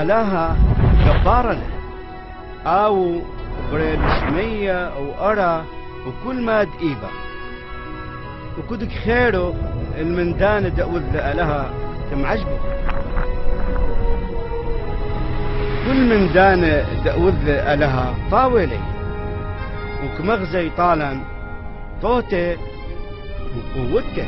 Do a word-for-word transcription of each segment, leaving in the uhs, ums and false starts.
آلها جبارة له أو بريل شمية أو أرى وكل ما دقيبة وكدك خيره المندان دأوذ لها تمعجبه كل مندان دأوذ لها طاولي وكمغزي طالا طوتي وقوته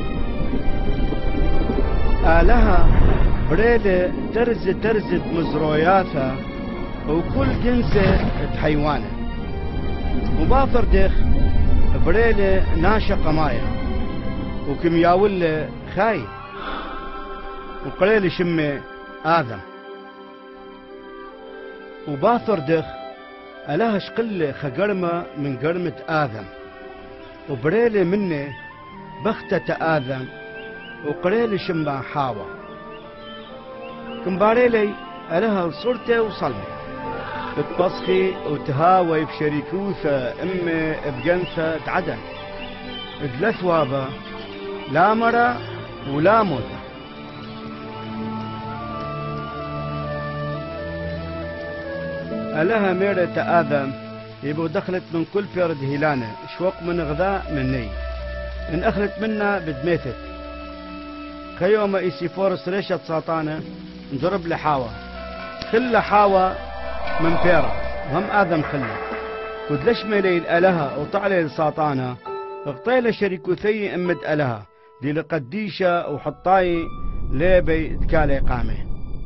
آلها بريلة ترز ترزت مزروياتها وكل جنسة حيوانة وبافر دخ بريلة ناشا قمايا وكمياولة خاي وقريلة شمة آذم وبافر دخ ألاها شقلة خقرمة من قرمة آذم وبريلة منه بختة آذم وقريلة شمة حاوة كمباريلي ألها صورته وصلمه بتبصخي وتهاوي بشريكوثة أمي بجنثة عدن ثلاث وابا لا مرة ولا موتة ألها ميرة آذم يبو دخلت من كل فرد هيلانة شوق من غذاء مني إن أخلت منا بدميتت خيوم إيسي فورس ريشة ساطانة نضرب لحاوة خلة حاوة من فيرة وهم آذم خلة ودلش ميلي الألها وطعلي لساطانة اغطيلة شريكوثي امد ألها دي لقديشة وحطاي ليبي دكالي قامه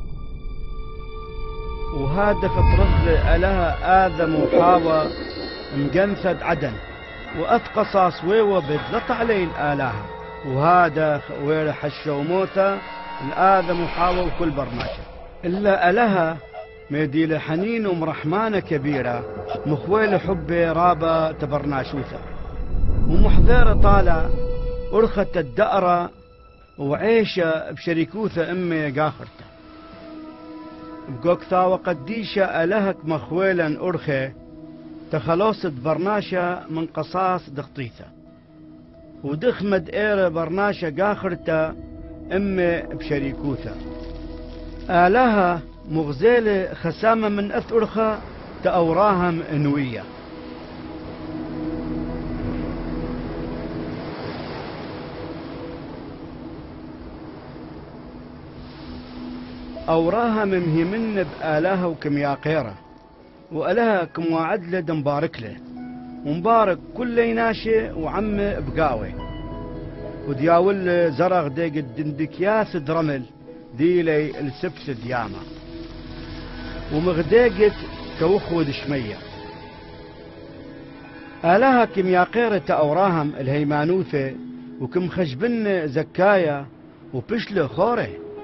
وهذا خطرد ألها آذم وحاوة مجنثد عدن وأثقصاص ويوة بدلط علي الآلهة وهذا وير حشة وموتة الآذم وحاوة وكل برماشة إلا ألها ميديل حنين ومرحمانة كبيرة مخويل حبي رابة تبرناشوثة ومحذرة طالع أرخت الدأرة وعيشة بشريكوثة أمي قاخرته بقوكثا وقديشة ألهك مخويلا أرخي تخلصت برناشة من قصاص دخطيثة ودخمد إيرة برناشة قاخرته أمي بشريكوثة آلها مغزيلة خسامة من أثرخة تأوراهم إنوية أوراها ممهمن بآلها وكمياقيرة وألها كمواعدلة دمبارك له ومبارك كل ناشي وعم بقاوي ودياول زرغ ديق الدندكياس درمل ديلي السبس دياما ومغديقت كوخود شمية آلها كمياقيرة أوراهم الهيمانوثة وكم خشبن زكايا وبشل خوري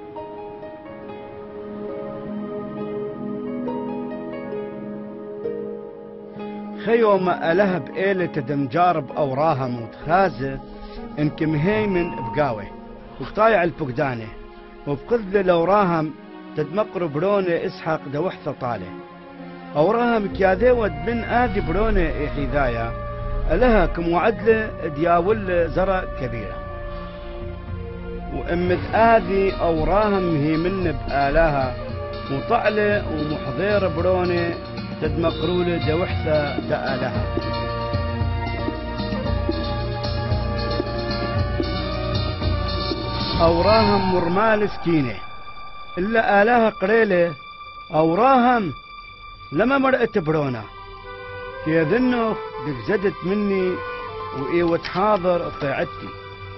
خيوم ألها بإيلة دمجارب أوراها متخازة إنكم هيمن بقاوي وقطايع الفقدانة وبقذل أوراهم تدمقر برونة إسحاق دوحثة طالة أوراهم كياذيوة بن آذي برونة إحيذايا ألها كموعدلة دياول زرع كبيرة وأمد آذي أوراهم هيمن بآلها وطعلة ومحضير برونة تدمقرولة دوحثة دآلها أوراهم مرمال سكينة إلا آلها قريلة أوراهم لما مرأت برونا في ذنخ دك زدت مني وإيوة حاضر طيعتي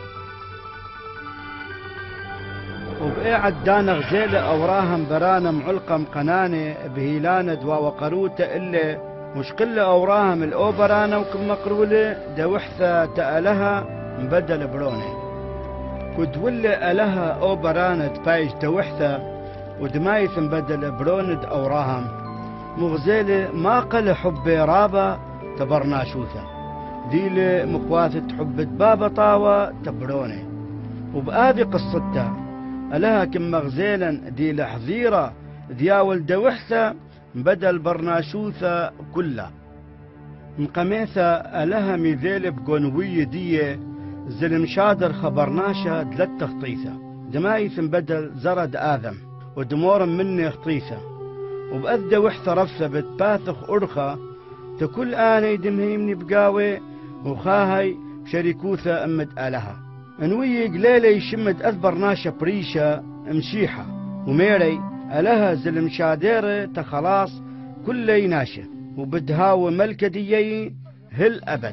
وبقعد دانا غزيلة أوراهم برانا معلقة مقنانة بهيلانة دوا وقروتة إلا مشقلة أوراهم الأوبرانة وكم مقرولة دوحثة تألها مبدل برونة كدولة ألها أوبرانة بايش دوحثة ودمايث مبدل برونة أوراهم مغزيلة ما قل حب رابة تبرناشوثة ديلة مخواثة حب بابا طاوة تبرونة وبآذي قصتها ألها كم مغزيلا ديلة حظيرة دياول دوحثة بدل برناشوثة كلها مقميثة ألها ميذيل بقنوية دية زلم شادر خبرناشا دلت تخطيثة دمايث بدل زرد آذم ودمور مني خطيثة وبأدى وحثة رفثة بتباثخ أرخة تكل آني دمهيمني بقاوي وخاهي شريكوثة أمد آلها انوي قليلة يشمد أذبر ناشا بريشة مشيحة وميري ألها زلم شاديرة تخلاص كل ناشا وبدهاو ملكة ديي هل أبد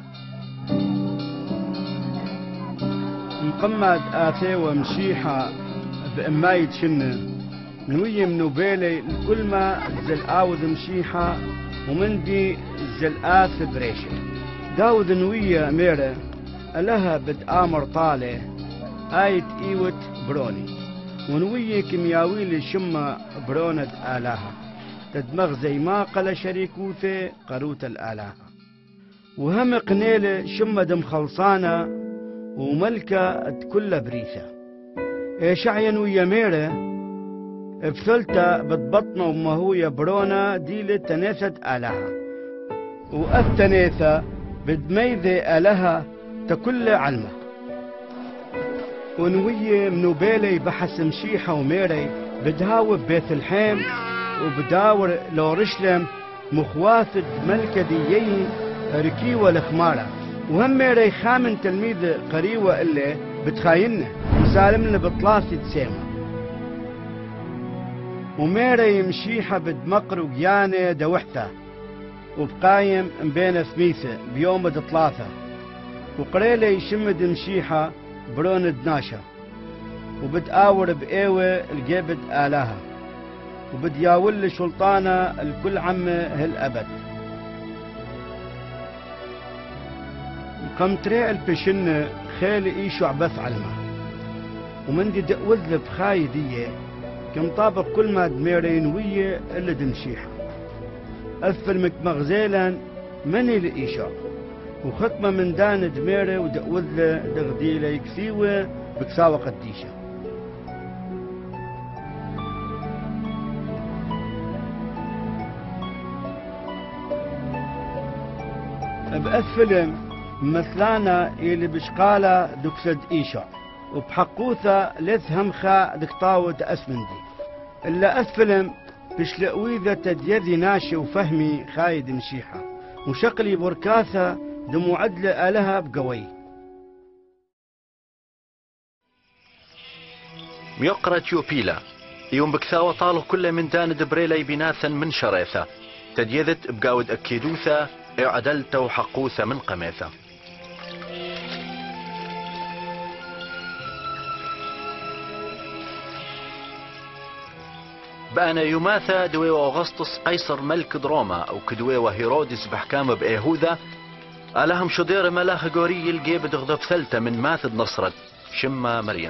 مقمد آثي ومشيحة بأمايد شنة نوي منو بيلي الكل ما زل آوذ مشيحة ومن دي زل آث بريشة داود نوية ميرة ألها بد آمر طالة آيت إيوت بروني ونوية كيمياوي لشمة برونة آلاها تدمغ زي ما قل شريكوثي قروت الآلاها وهم قنيلة شمة دم خلصانة وملكة كل بريثة إيشعين ويا ميرة بثلتة بتبطنة وما هو برونة ديلة تناثة آلاها وأفتناثة بدميذة آلها تكل علمة ونوية منوبيلي بحس مشيحة وميري بدهاو ببيت الحيم وبداور لورشلم مخواثة ملكة ديين ركيوة الخمارة وهم ميري خامن تلميذ قريوة اللي بتخاينه مسالمنا بطلاسي تسيمة وميري مشيحة بدمقر وقيانة دوحته وبقايم بين ثميثة بيوم ثلاثة وقريلة يشمد مشيحة برون دناشة وبتآور بقيوة الجبد آلاها وبدياول شلطانة الكل عمه هالأبد قمتري البشنة خيل إيشو عبث علمه ومن دي دقوذ بخاي ديه كم طابق كل ما دميرين ويا اللي دمشيحة أثل مكمغزيلا مني لإيشا وختمة من دان دميرة ودقوذ دغديلة يكسيوة بكساوة قديشة بأثلم مثلانا اللي بشقالة دكسد إيشا وبحقوثة لث همخة دكطاوة أسمندي إلا أثلم بشلقويذة تديذي ناشي وفهمي خايد مشيحة وشقلي بركاثة دمو عدل آلها بقوي ميقرة يوبيلا يوم بكثاوة طالو كل من دان دبريلي بناثا من شريثة تديذت بقاود أكيدوثة اعدلت وحقوثة من قميثة بأنا يوماثا دوي وأغسطس قيصر ملك دروما أو كدوي وهيرودس بحكام بأيهوذا ألهم شدير ملاخ قوري الجيب دغضب ثلثة من ماثد نصرت شمة مريم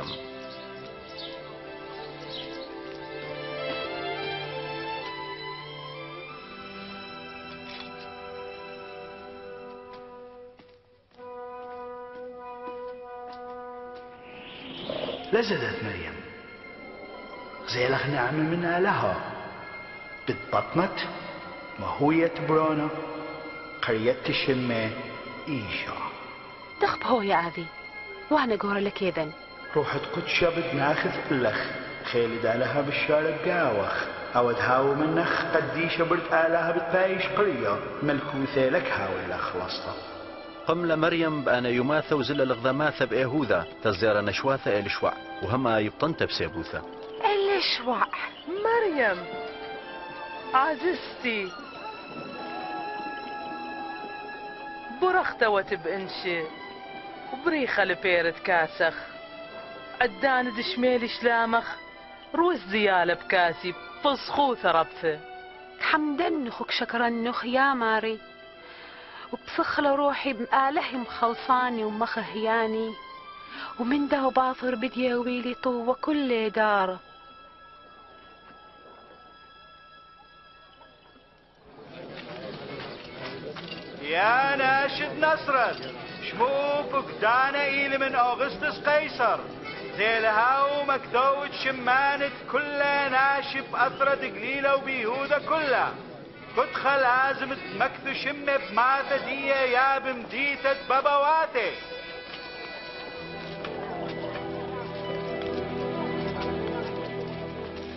لزدت مريم زيلخ نعمة من آلها بتبطنت مهوية برونا قرية الشمة إيشا دخب هو يا أبي وأنا قول لك إذن روحت قدشة بدناخذ اللخ خيل دالها بالشارع قاوخ أو دهاو منخ قديشة برت آلها بتبايش قرية ملكوثة لك هاوي لخلصتا قملة مريم بأنا يماثة وزل الغضماثة بأيهوذا تزير نشواثة إلشوع وهما يبطنت بسيبوثة الشوع مريم عزيزتي برختوت بإنشي وبريخة لبيرت كاسخ عدان دشميل شلامخ روز زيالة بكاسي فصخو ثربثه حمدا نخك شكرا نخ يا ماري وبسخل روحي بآله مخلصاني ومخهياني ومن ده باطر بدي ويلي طوة كل دار يا ناشد نصرت شموفك دانا إيلي من أغسطس قيصر زي الهاو مكدوت شمانت كلها ناشف أثرت قليلة وبيهودة كلها تدخل لازم مكتو شمة بماثة دي يا بمديتة بابواتي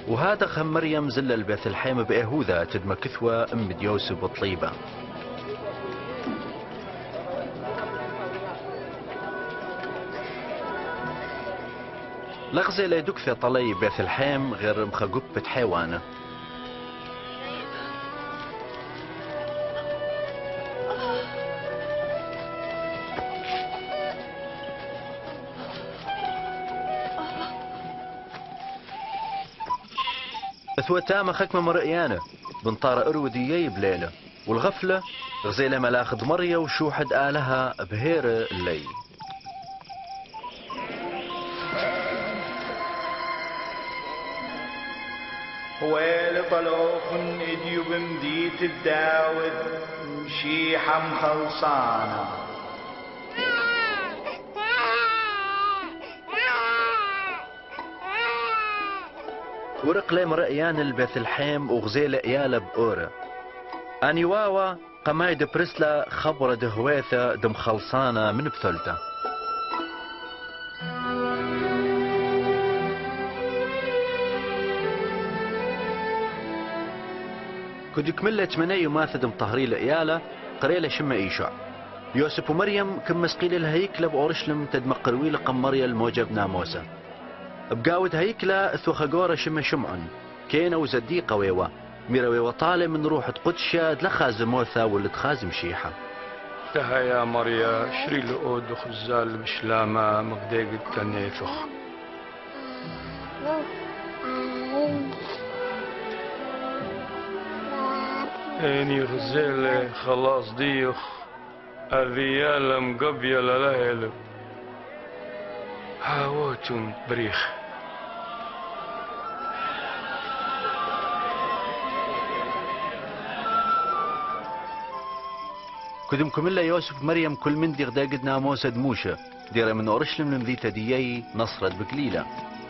وهذا خم مريم زل البيت الحيم بأهوذا تدم كثوة أم يوسف وطليبة. لغزي لا دكثة طلي بيت الحيم غير مخقبة حيوانه. ثوتامة خكمة مرئيانة بنطار أروديي بليلة والغفلة غزيلة ملاخد مرية وشوحد آلها بهير الليل. ويل طلوخن إديو بمديت الداود مشيحة مخلصانة. ورق لي مرئيان البيت الحيم وغزيلة إيالة بأورة. أني واوا قمايد برسلة خبرة دهويثة دم خلصانة من بثلته. كد يكملت مني وماثد مطهري لإيالة قريلة شمة إيشع. يوسف ومريم كم مسقيل الهيكلة بأورشلم تدمقروي لقمرية الموجب ناموسة. بقاود هيكلة ثوخقورة شمة شمعن كينا وزديقة ويوا ميرا ويوا طالع من روح قدشة دلخازم موثا واللي تخازم شيحة. تها يا مريا شري لقود خزال بشلامة مقديق التنيثخ. اني غزالة خلاص ديخ الريال مقبية للهلب هاوتم بريخ. كدم كملا يوسف مريم كل من دي غداقد ناموسة دموشة ديرا من أورشلم لمذيتا ديي نصرت بقليلة.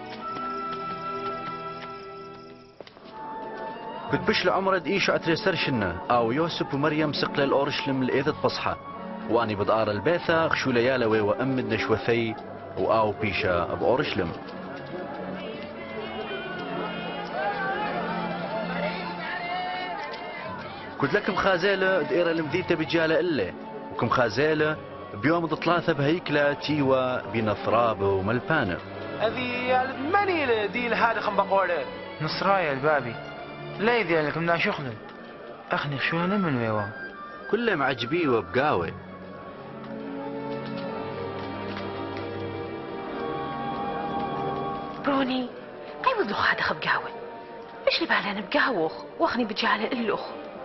كد بشل عمرد إيش أتري سرشنا أو يوسف ومريم سقل الأورشلم لإيدة بصحة واني بدار البيثة خشو ليالا ويوا أمد نشوثي وآو بيشا بأورشلم. قلت لكم خازالة دائرة المذيتة بجالة إلا وكم خازالة بيوم ثلاثة بهيكلة تيوا بنثراب وملبانة. هذه المنيلة دي الهادي خم بقولة نصرايا البابي لا يدي لكم لا شغل أخني شو أنا من ويوا كله معجبي وبقاوي. بروني أي وضلوخ هذا خب قاوي مش لبالان بقاوخ واخني بجالة إلوخ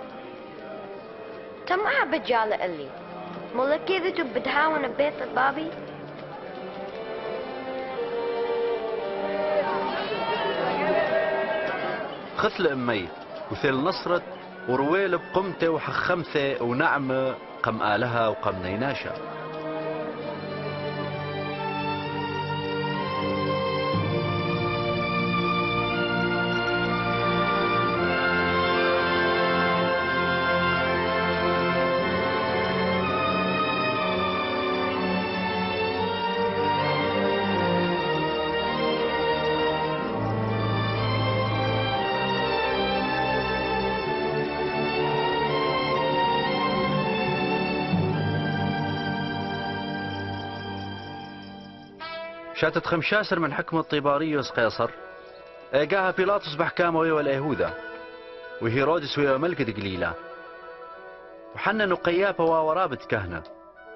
تمع بجالة إلي مولا كذا تب بتهاون ببيت البابي. خثل أمي وثيل نصرت ورويل بقمته وحخمته ونعمة قم آلها وقم نيناشا. شاتت خمشاسر من حكم الطيباريوس قيصر اجاها بيلاطس بحكامه ويا اليهوذا وهيرودس ويا ملكة قليلة وحنن قيابة وورابت كهنة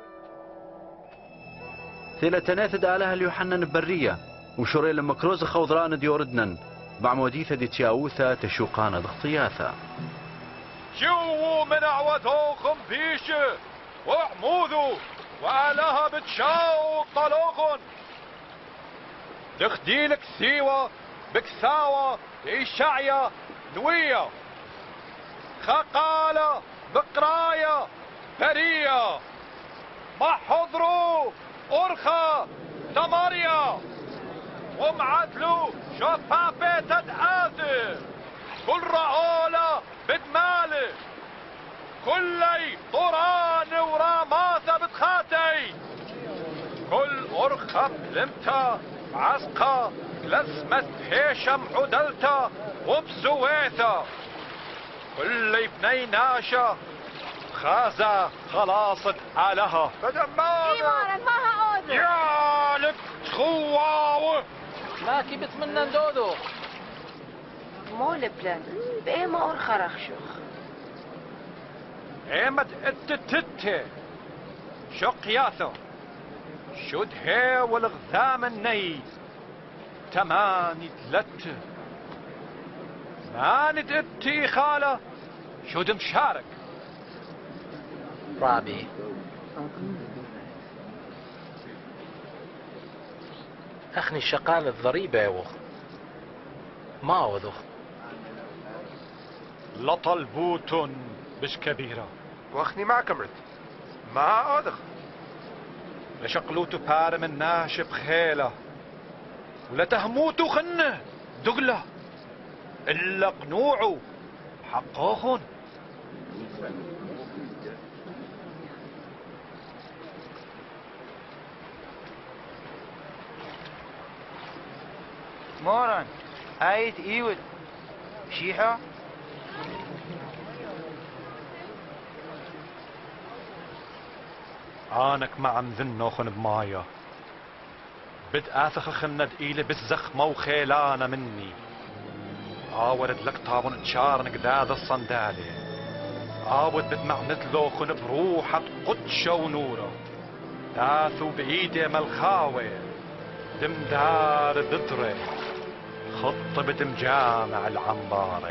ثيلة تناثد آلها ليوحنن برية وشوري لما كروز خوضران ديوردنن بعموديثة دي تياوثة تشوقان دخطياثة جو من عوثوخم بيشة وعموذو وآلها بتشاو طلوخن دخديلك سيوة بكساوة إيشعيا نوية خقالة بقراية برية ما حضروا أرخى تماريا ومعدلو شفافة تدعاذ كل رعولة بدمالة كلي طوران وراماثة بتخاتي كل أرخى بلمتا عسقا لسمت هيشم عدلتا وبسويثة كل بني ناشا خازة خلاصة عليها بدماغ إيمانك ما هعوذ يا لك تخواوه ما كي بتمنى ندودو مو لبلن بأي ما أرخى رخشوخ ايمت اتتت شقياثو شد هي والغذام الني تماني تلت مانت اتي خالة شد مشارك رابي أخني الشقال الضريبة يوخ ما وذخ لطلبوت بش كبيرة واخني ما كمرت ما أدخ لشقلوتو بار من ناشب خيلة ولا تهموتو خنه دقلة إلا قنوعو حقوخن موران آيت إيود شيحة آنك ما عم ذنوخن بمايا بد آثخ خند إيلي بالزخمة وخيلانة مني آورد لك طابون تشارن قداد الصندالي آود بد معنت لوخن بروحة قدشة ونورة داثو بإيدي ملخاوي دمدار ددري خط بدمجامع العنباري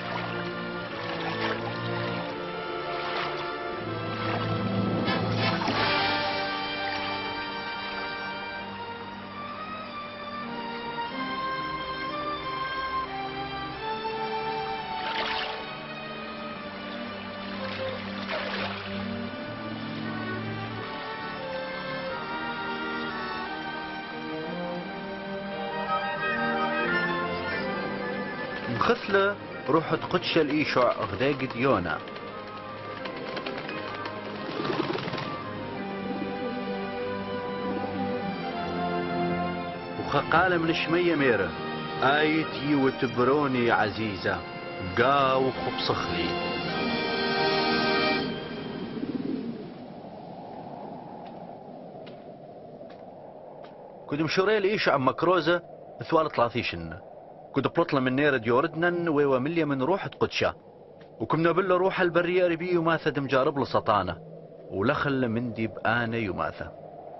مخثلة روحت قدش الإيشع غداق ديونا وخقالة من شمية ميرة آيتي وتبروني عزيزة قاو خبصخلي كنت مشوري الإيشع مكروزة ثوال ثلاثيشن كنت بلطلة من نير ديوردنا ويوا مليا من روح قدشة وكمنا بلا روح البرية ربي وماثا دمجارب لسطانة ولخل من دي بآنا يماثا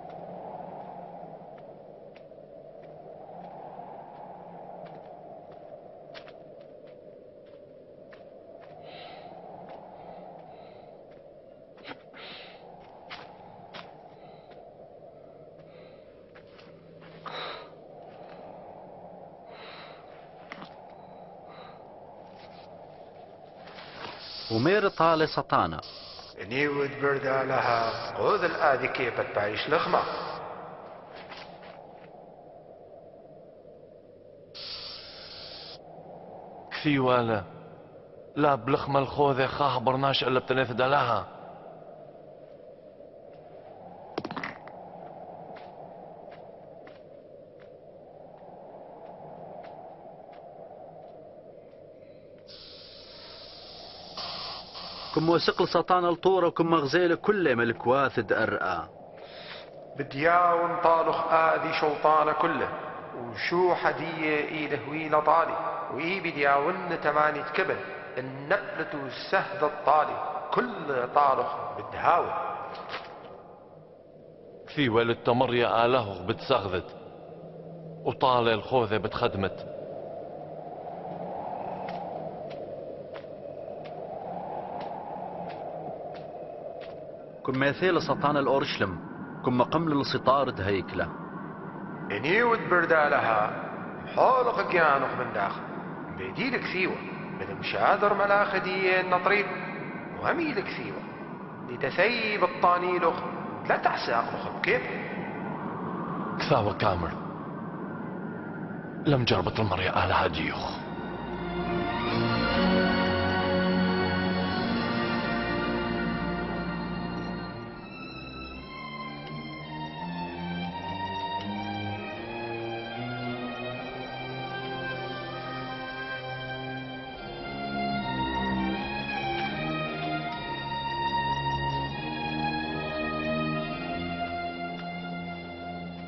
ومير طالي سطانة نيود بردا لها خذ الآدي كيف تعيش لخمة كثي والا لا بلخمة الخوذة خاه برناش إلا بتنث دلها كم وسقل سطان الطورة وكم مغزيل كل ملك واثد أرقى بدياون طالخ آدي شوطانة كله وشو حدية إيده ويلة طالي وإي بدياون تمانية كبل النقلة والسهد الطالي كل طالخ بدهاون كثي والد تمريا آله بتسغذت وطالي الخوذة بتخدمت كم مثيل سطان الأورشلم كم قمل السطارد هيكلة نيود بردالها حولق جانخ من داخل بيديلك سيوة بدم مشادر ملاخ دي النطريب وهميلك سيوة لتثيب الطانيلخ لا تحسي أقلخ بكيف كثاوة كامل لم جربت المريا آلها ديوخ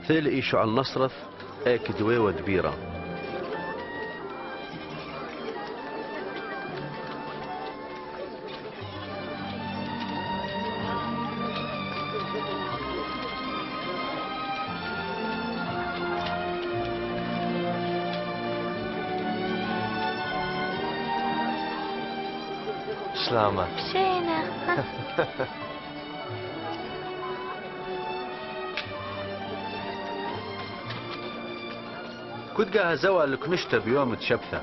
ثيل إيشو على النصرث ايك دوي ودبيرة. سلامة. مشينا. كنت قاها زوا الكنشتة بيوم تشبثة.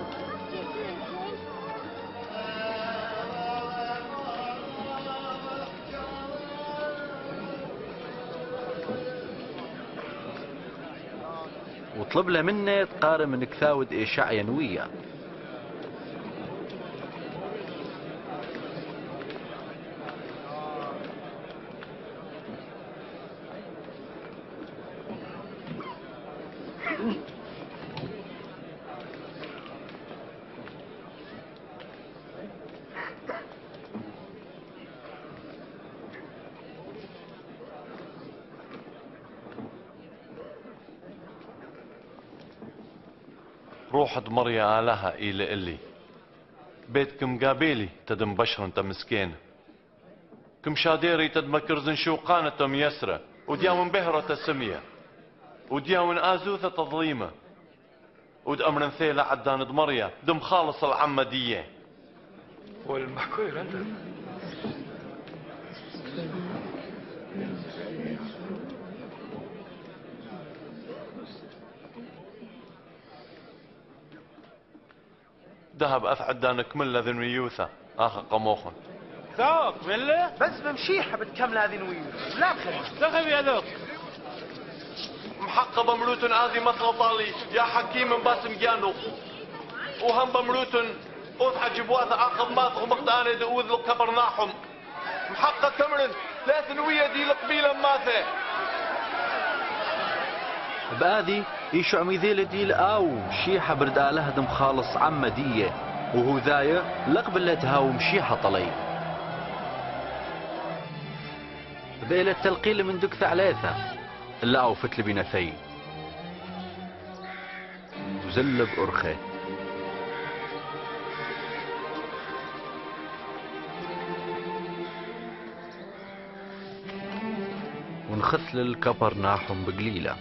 وطلب له مني تقارن من كثاود إيشاع ينوية. روح دمريا آلها إلي إلي بيتكم قابيلي تدم بشر انت مسكين كم شاديري تدم كرزن شوقانة تم يسرة ودياون بهرة سمية ودياون آزوثة تظليمة ود أمرن ثيلة عدان دمريا دم خالص العمدية والمحكوير أنت ذهب أثعدانك من لذن ويوثا آخر قموخن ذوق بالله بس بمشيحة بتكمل هذه الويوث لا بخلي دخل يا ذوق محقة بمروت آذي مثل طالي يا حكيم باسم جانو وهم بمروت أوث جبواث آخر ماث ومقداني دؤوذ الكبر ناحم محقة كمرن لا ثنوية دي القبيلة ماثة بآذي إيشو عميذيل ديل أو شيحة بردالها دم خالص عمدية وهو ذايا لقبلتها ومشيحة طلي ذيل التلقيل من دكث عليثة لا أو فتل بنثي وزلب أرخي ونخثل الكبر ناحم بقليلة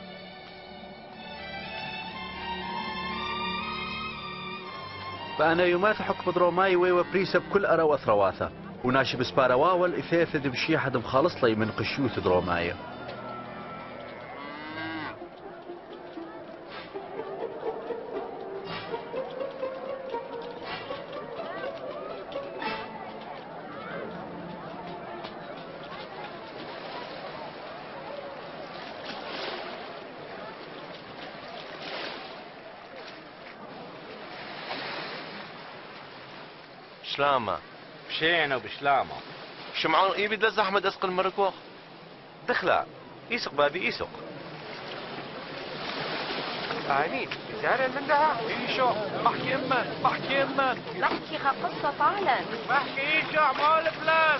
فأنا يوماث حق بدروماي ويوا بريسة بكل أرى وثرواثة وناشب سبارواول إثاثة دمشيحة دم خالص لي من قشيوث دروماية سلامة مشينا وبسلامة شمعون إيبي دلز أحمد أسقل مركوخ دخلا يسق بابي يسق آمين زارع من دها إيشو محكي أمان محكي أمان نحكي خا قصة فعلا بحكي إيش أعمال فلان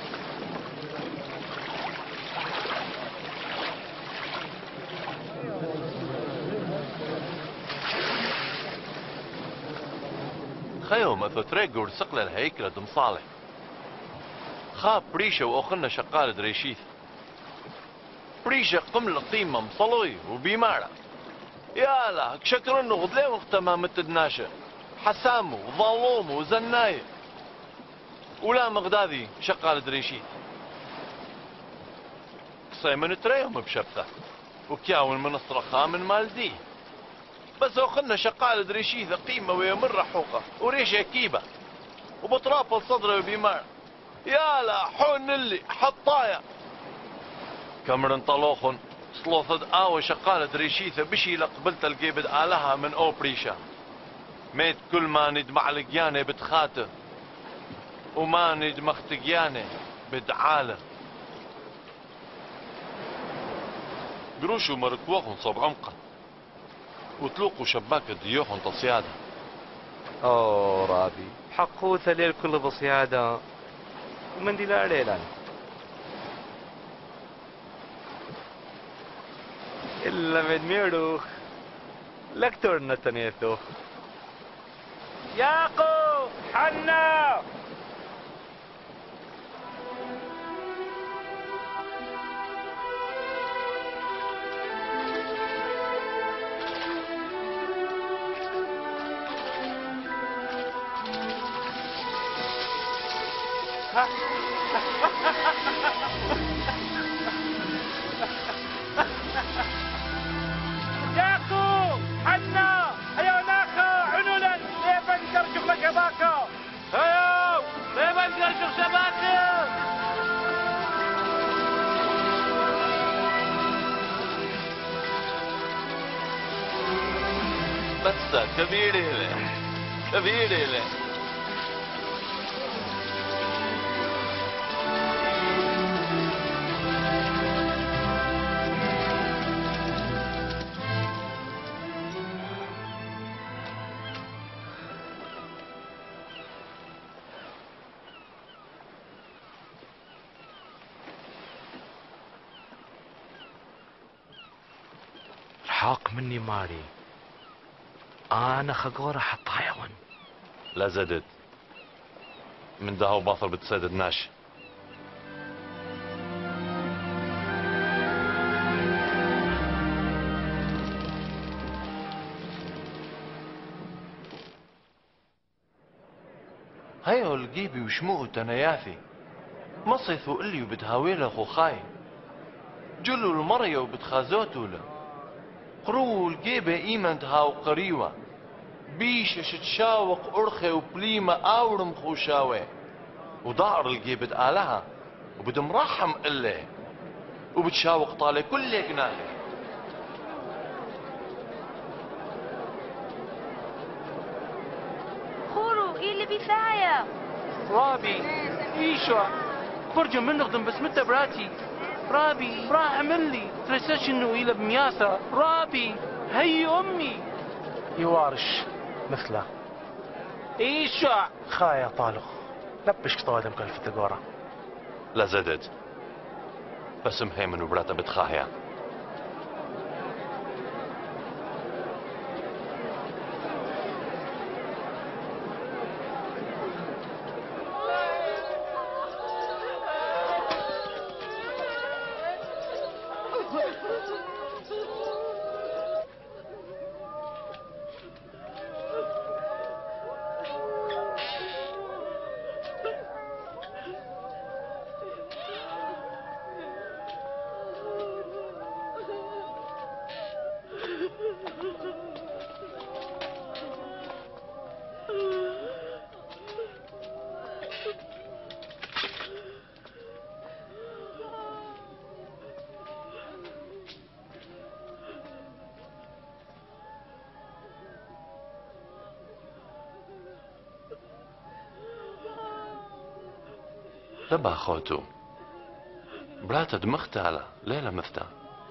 خيو مثل تريقور سقل الهيكلة دم صالح خاب بريشة وأخنا شقال دريشيث بريشة قمل قيمة مصلوي وبيمارة يا لا شكر انه غدلي وقتما متدناشة حسامو وظلومو وزناية ولا مغدادي شقال دريشيث قصي من تريهم بشبثة وكياون من الصرخاء من مالدي بس أخنا شقال دريشيث قيمة ويمر حوقة وريشة كيبة وبطراف الصدر وبيمارة يا لا حون اللي حطايا كمرن طلوخن سلوثد آوى شقالة دريشيثة بشي لقبلت القيبد آلها من أو بريشة ميت كل ما ند معلقيانة بتخاته وما ند مختقيانة بدعالة قروشو مركوخن صب عمقا وتلوقوا شباك ديوخن تصيادة أوه رابي حقوثة ليل كل بصيادة ومن دي لا ليلان إلا من ميروخ لكتور نتنيثو ياقو حنا ياقو حنا هيا ناخا عنولا ليبن كرشخ لشباكا هيا ليبن كرشخ شباكا بس كبير له كبير له حاق مني ماري انا خقورة حطايون لا زدت من ده باطل بتسدد ناش هيو الجيبي وشموه تنياثي مصيث وقلي وبتهاويله خوخاي جلو المرية وبتخازوتو له قرو الجيبة ايمن هاو قريوة بيش شتشاوق ارخي وبليمة اورم خوشاوي ودار الجيبة آلها وبدمرحم قلي وبتشاوق طالي كل جناحي خورو ايه اللي بيسايا رابي ايشو برجم من نخدم بس متى براتي رابي را اعمل لي ترسش انه الى بمياسة رابي هي امي يوارش مثله ايشو خايا طالق لبش طوادم كلفة قورة لا زدت بس مهيمن وبراتا بتخاهيا لبا خوتو براتا دمختالا ليلة مفتا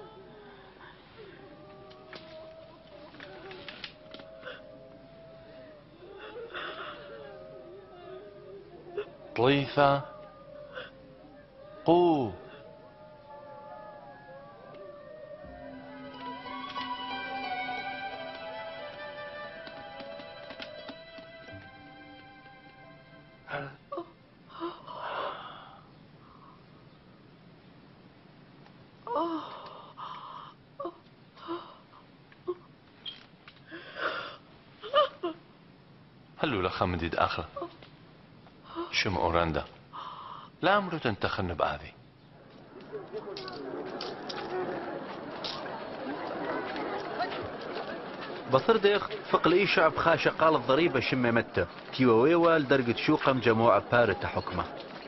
طليفة قو هلو لخمدي داخل شم أوراندا لا أمرو تنتخن بآذي بصر ديخ فقلي شعب خاشة قال الضريبة شم متى تيوويوا لدرجة شوقم جموع بارة حكمة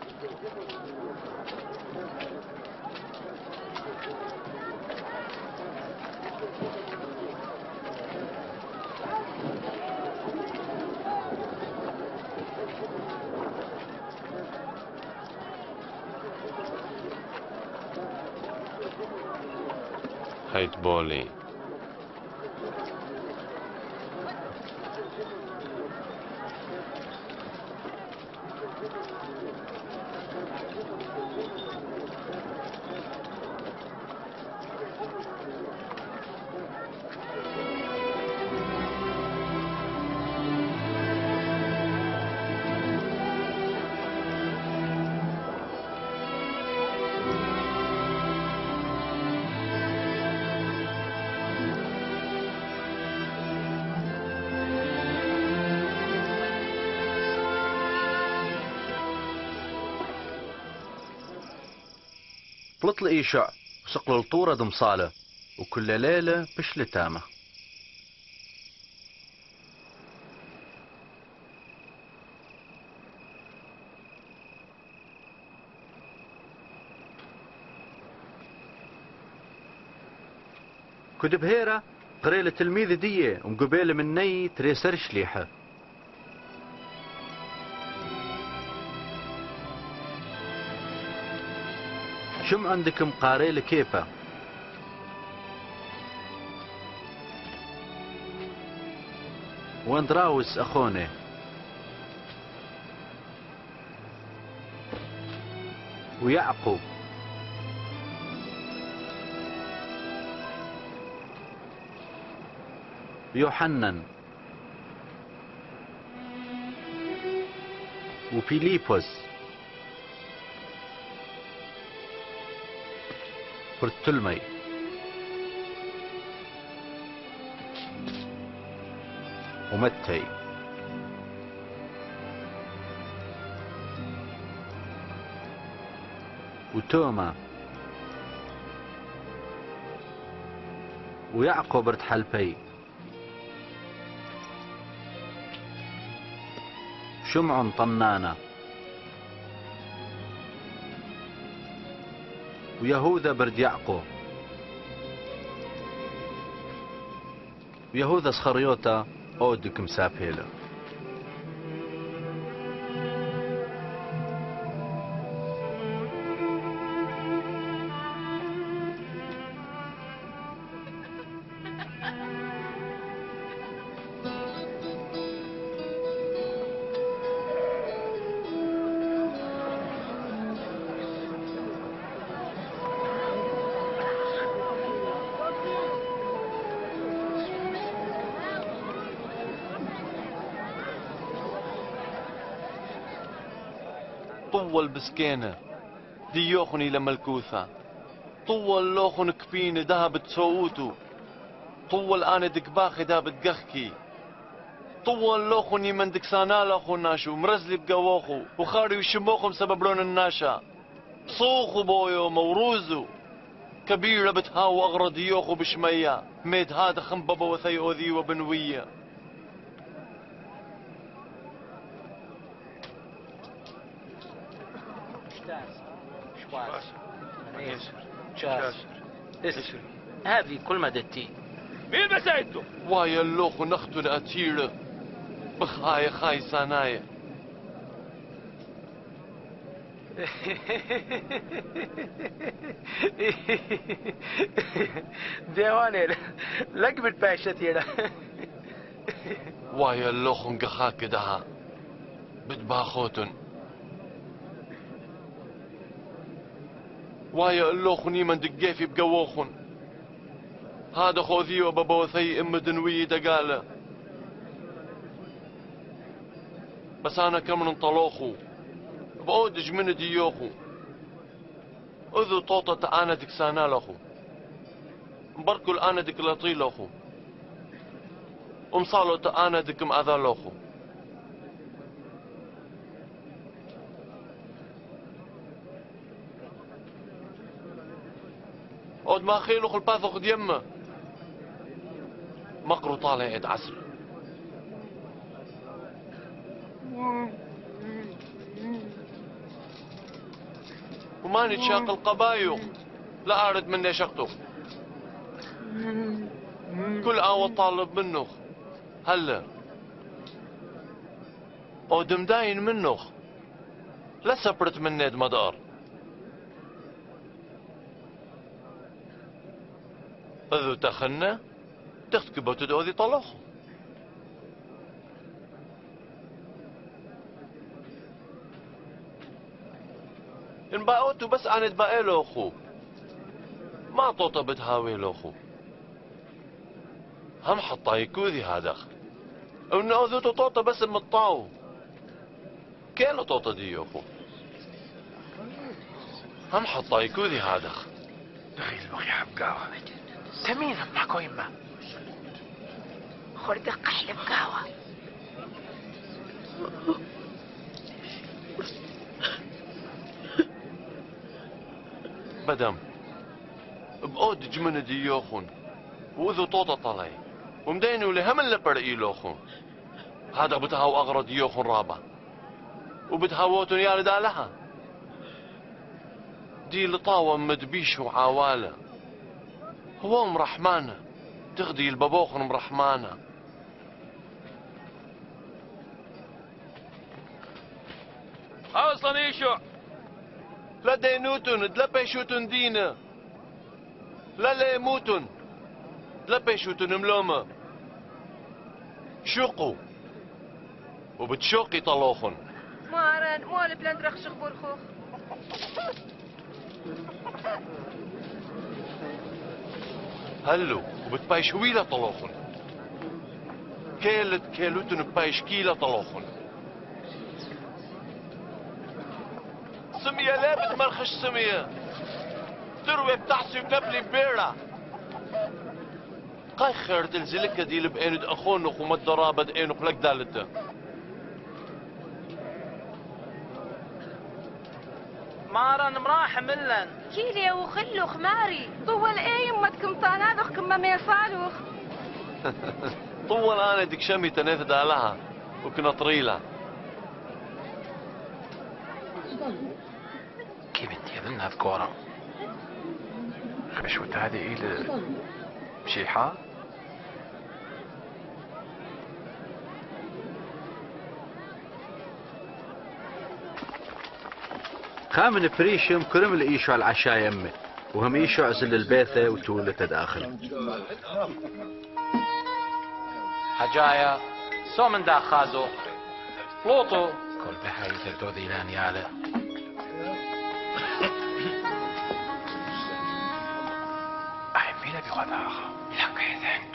هيت بولي وخلط إيشع وسقل الطورة دمصالة وكل ليلة بشل تامة. كد بهيرة قريلة تلميذ دية ومقبيلة مني تريسر شليحة. شم عندكم قاريلة كيفة؟ واندراوس أخوني ويعقوب يوحنن وفيليبوس برتلمي ومتي وتوما ويعقوب ارتحلبي شمع طنانة ويهوذا برد يعقوب ويهوذا سخريوتا أودك مسافيله. طول بسكينة ديوخني لملكوثة، طول لوخن كبين دهبت سووتو، طول انا دكباخي دابت قخكي، طول لوخني من دكسانا لوخو ناشو مرزلي بقواخو وخاري وشموخم سبب لون الناشا صوخو بويو موروزو كبيرة بتهاو اغرى ديوخو بشمية ميد هذا خنببا وثي اوذي وبنوية. اسر هذه كل ما دتي مين بساعدته؟ وايا اللوخ نختو الأتيرة بخايا خاي سانايا. ديواني لقبت باشتيرة. وايا اللوخ نقخاك دها بتباخوتن وايا اللوخني من دقيفي بقووخن هذا خوذي وبابوثي ام دنوي دقالة بس انا كم انطلوخو بأودج من ديوخو اذو طوطة انا دك سانالخو مبركل انا دك لطيلخو امصالو انا دك مأذالخو عود ما خيلو خلباثو خد يمه مقرو طالع عيد عسل وماني تشاق القبايو لا ارد مني شقته كل آوة طالب منه هلا عود مداين منه لا سبرت مني مدار اذو تخنى تختكبو تدوذي طلخ ان باوتو بس انا تبقى له اخو ما طوطة بتهاوي له اخو هم حطا يكوذي هذا او انه اذو طوطة بس مطاو كيلو طوطة دي اخو هم حطا يكوذي هذا دخيل بخي حبقاوة تميزة معكو يما خورد قحل بقاوة بدم بقود جمن ديوخون وذو طوطة طلعي ومدينو لهم اللي برئي لوخون هذا بتهاو أغرد يوخون رابا وبتهاوتون يا لها دي لطاوة مدبيش وعوالة هو مرحمانة تغدي البابوخن مرحمانة أصلا إيشو لا دينوتن دلا بيشوتن دينا لا لا يموتن دلا بيشوتن ملومة شوقو وبتشوقي طلوخن مارن مول بلند رخ شخبور خوخ هلو وبتبايش ويلا طلوخن كيلت كيلوتن بايش كيلا طلوخن سمية لا بتمرخش سمية تروي بتحسي بنبلي بيرة قاي خير تلزلك دي لبقيند اخونك وما الضرابة دقينك لك دالته مارن مراح ملن كيلي وخلو خماري طول ايه يمتكم طانادخكم ما ميصالوخ طول انا ديك شمي تنيث دالها وكنا طريلة كيف انت يظن اذكره مش هذه ايه مشيحة خامن بريشم كرم الايشو على العشاء يمه وهم ايشو عزل البيثة وتولته داخل حجايا سو من دا خازو لوطو كل بحاجة تودي لاني على أحبينا بغداها لك إذن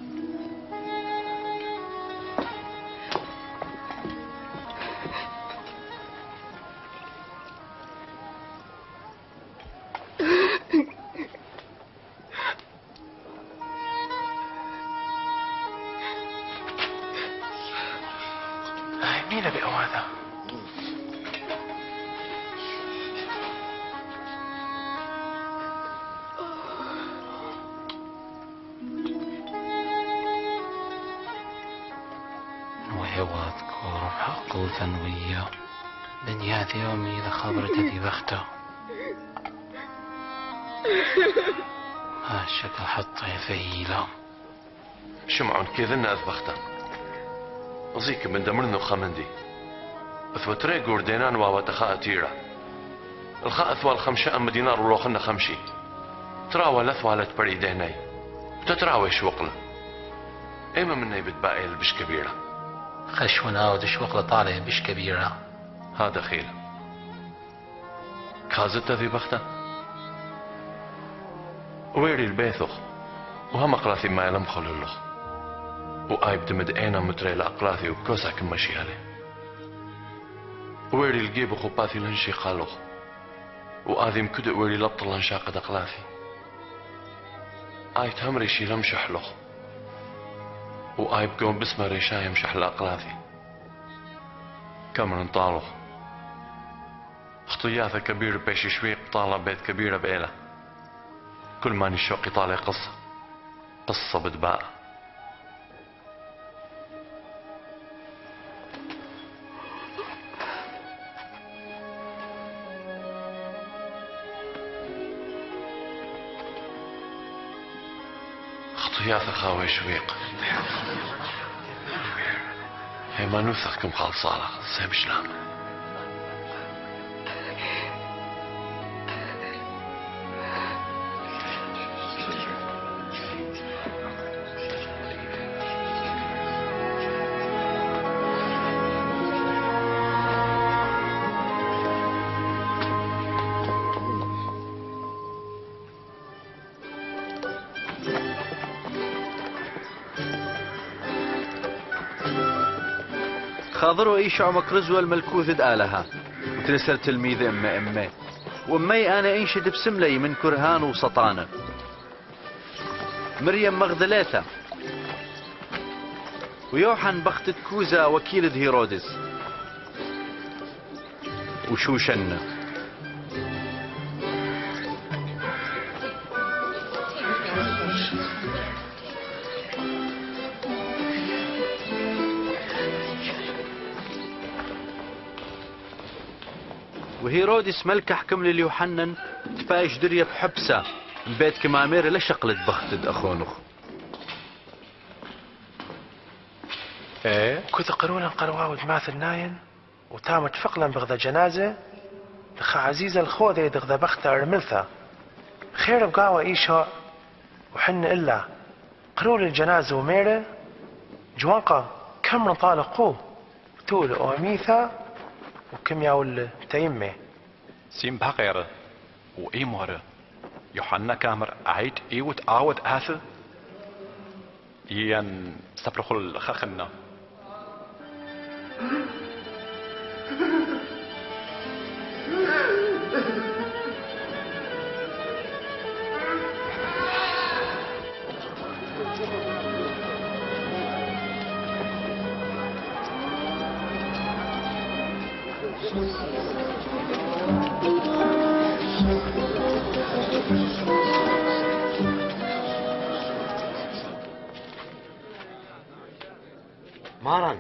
أحبينا بأواذا وهوات كورم حقو ثنوية دنيا يومي إذا خبرت ذي بخته هالشكل حطي فيلا شمعون كذن أذبخته وزيك من دمرنو خمندي أثوتري قردينان واواتخاء تيرا الخاء أثوال خمشة أم دينار ولوخنا خمشي تراوى لثوالة بريديني وتتراوي شوقنا إما مني بتباقي البش كبيرة خشونا ودشوق لطالع بش كبيرة هذا خيل كازت ذي بخته ويري البيثخ وهم أقلاثي ما يلم خلولخ وآيب دمد اينا متري لأقلاثي وكوسا كمشي عليه ويري الجيب خباثي لنشي خالوخ وآذي مكد ويري لبط لنشاقد أقلاثي آيت همري شي لمشحلخ وآيب قوم بسم ريشاي مشح لأقلاثي كامل طالوخ خطياثة كبير بيشي شويق طالة بيت كبيرة بإله كل ما نشوقي طالع قصة قصة بدباء خطياثة خاوي شويق هي ما نوثقكم خالصالة سيب شلام خاضروا ايشو عمك رزوة الملكوث دآلها وتنسر تلميذ امي امي وامي انا انشد بسملي من كرهان وسطانة مريم مغدليثة ويوحن بختة كوزا وكيل هيرودس وشوشنة وهيرودس ملك حكم لليوحنن تفايش دريا بحبسة من بيت كمامير لشقلت بختد أخونخ. ايه كنت قرونا قرواود ماثل ناين وتامت فقلا بغذا جنازة لخا عزيزة الخوذة دغذا بختة رملثة خير بقاوة إيشا وحن إلا قرول الجنازة وميرة جوانقا كم نطالقوه تول أوميثا وكم ياول تيمي سيم بغير وإيمور يوحنا كامر عيد إيوت آود آث ين سبرخل خخنا ماران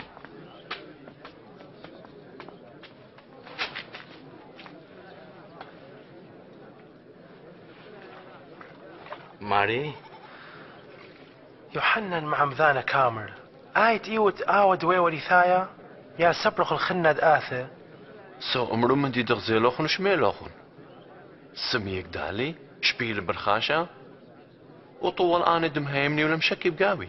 ماري يوحنن مع مذانا كامر آيت إيوت آود ويولي ثايا يا سبرخ الخند آثة سو أمرو من دي دغزي لوخن شمي لوخن سميك دالي شبيل برخاشة وطول آنا دم هيمني ولم شكي بقاوي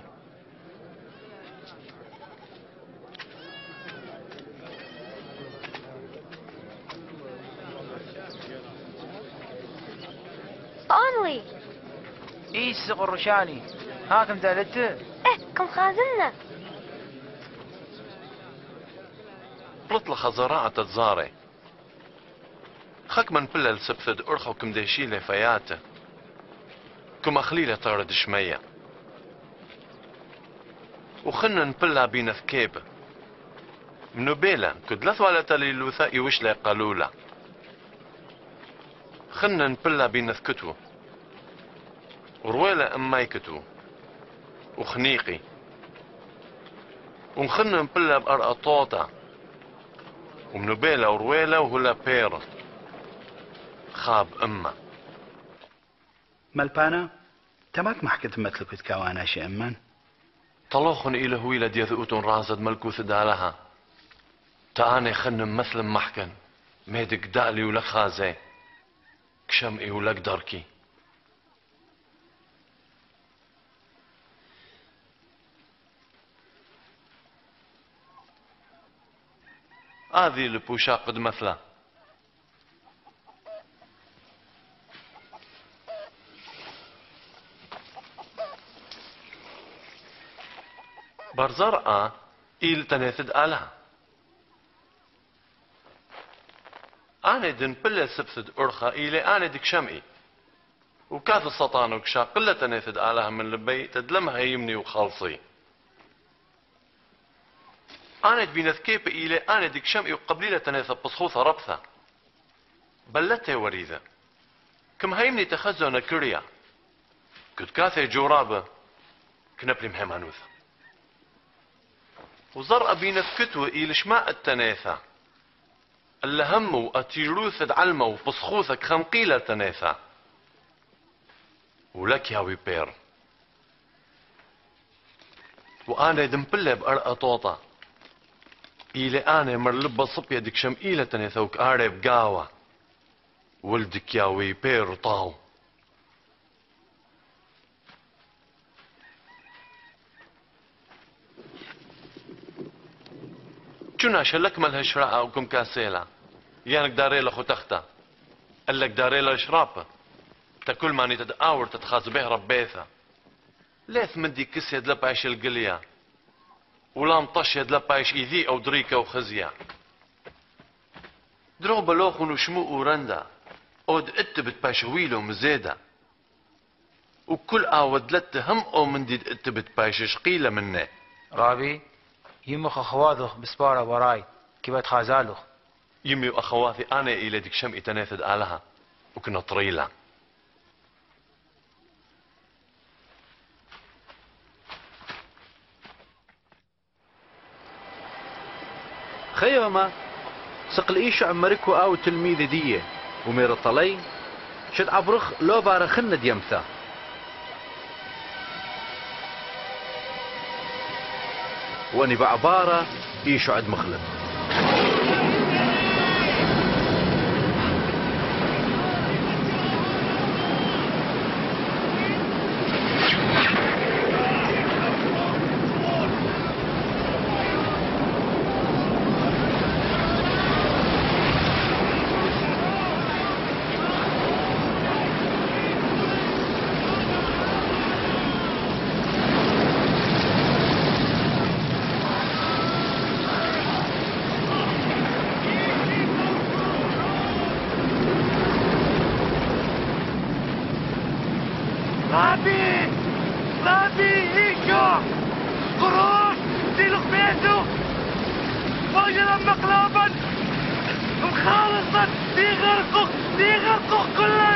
أونلي إيش سقر رشاني هاكم دالته إيه كم خازننا بلطل خزراعة تزاري خاك من بلل سبثد أرخو كم ديشيلة فياته كم أخليلة طارد شمية وخنا نبلا بينا ثكيبة منو بيلا كدلث ولا تلي لوثا يوش لي قالولا خنا نبلا بينا ثكتو ورويلة أماي كتو وخنيقي ونخنا نبلا بأرقطوطة ومنو بيلا ورويلة وهلا بيرا خاب أمه ملبانا تماك محكت مثلك كوانا شي أمان طلوخن إلى هويلة ديثؤتن رازد ملكوث دالها تاني خنم مثل محكن ميدك دالي ولك خازي كشمئي ولك دركي هذه البوشا قد مثله برزرقة إيل تناثد آلها أنا دن بلا سبثد أرخا إيلي أنا دك شمئي وكاث السطان وكشا قلة تناثد آلها من لبي تدلمها يمني وخالصي أنا دبينث كيب إيلي أنا دك شمئي وقبليلة تناثد بصخوثة ربثة بلتها وريذة كم هيمني تخزونا كريا كد كاثي جورابة كنبلي مهمانوثة وزرقة بينفكتو إيلش ما التناثة اللي همو أتيروث علمو وفصخوثك خمقيلة تناثة ولك يا ويبير وأنا دمبلة بأرقى طوطة إيلي أنا مرلبة صبية دك شمئيلة تناثة وكأري بقاوة ولدك يا ويبير طاو شونا شلك مالها شراء وكم كاسيلا يانك داريلا خو تختا قالك داريلا شرابة تاكل ماني تدقاور تتخاز به ربيثة ليث مدي كس يد لبايش القليا ولا مطش يد لبايش إيذي أو دريكة وخزيا درو بلوخن وشموق ورندا أود اتبت بايشويلو مزيدة وكل آود لت هم أو من دي اتبت بايش شقيلة منه رابي يمخ أخواذخ بسبارة وراي كيبات خازالخ يمي وأخواتي أنا إلى ديك شمئي تناثد آلها وكنا طريلة خيوما سقل إيشو عمركو أو تلميذ دية ومير طلي شد عبرخ لو بارخن ديمثا واني بعبارة إيشو عد مخلب رابي رابي إيشو قروش سيلق بيته وجد مقلبا مخالصا ليغرقوا ليغرقوا كلا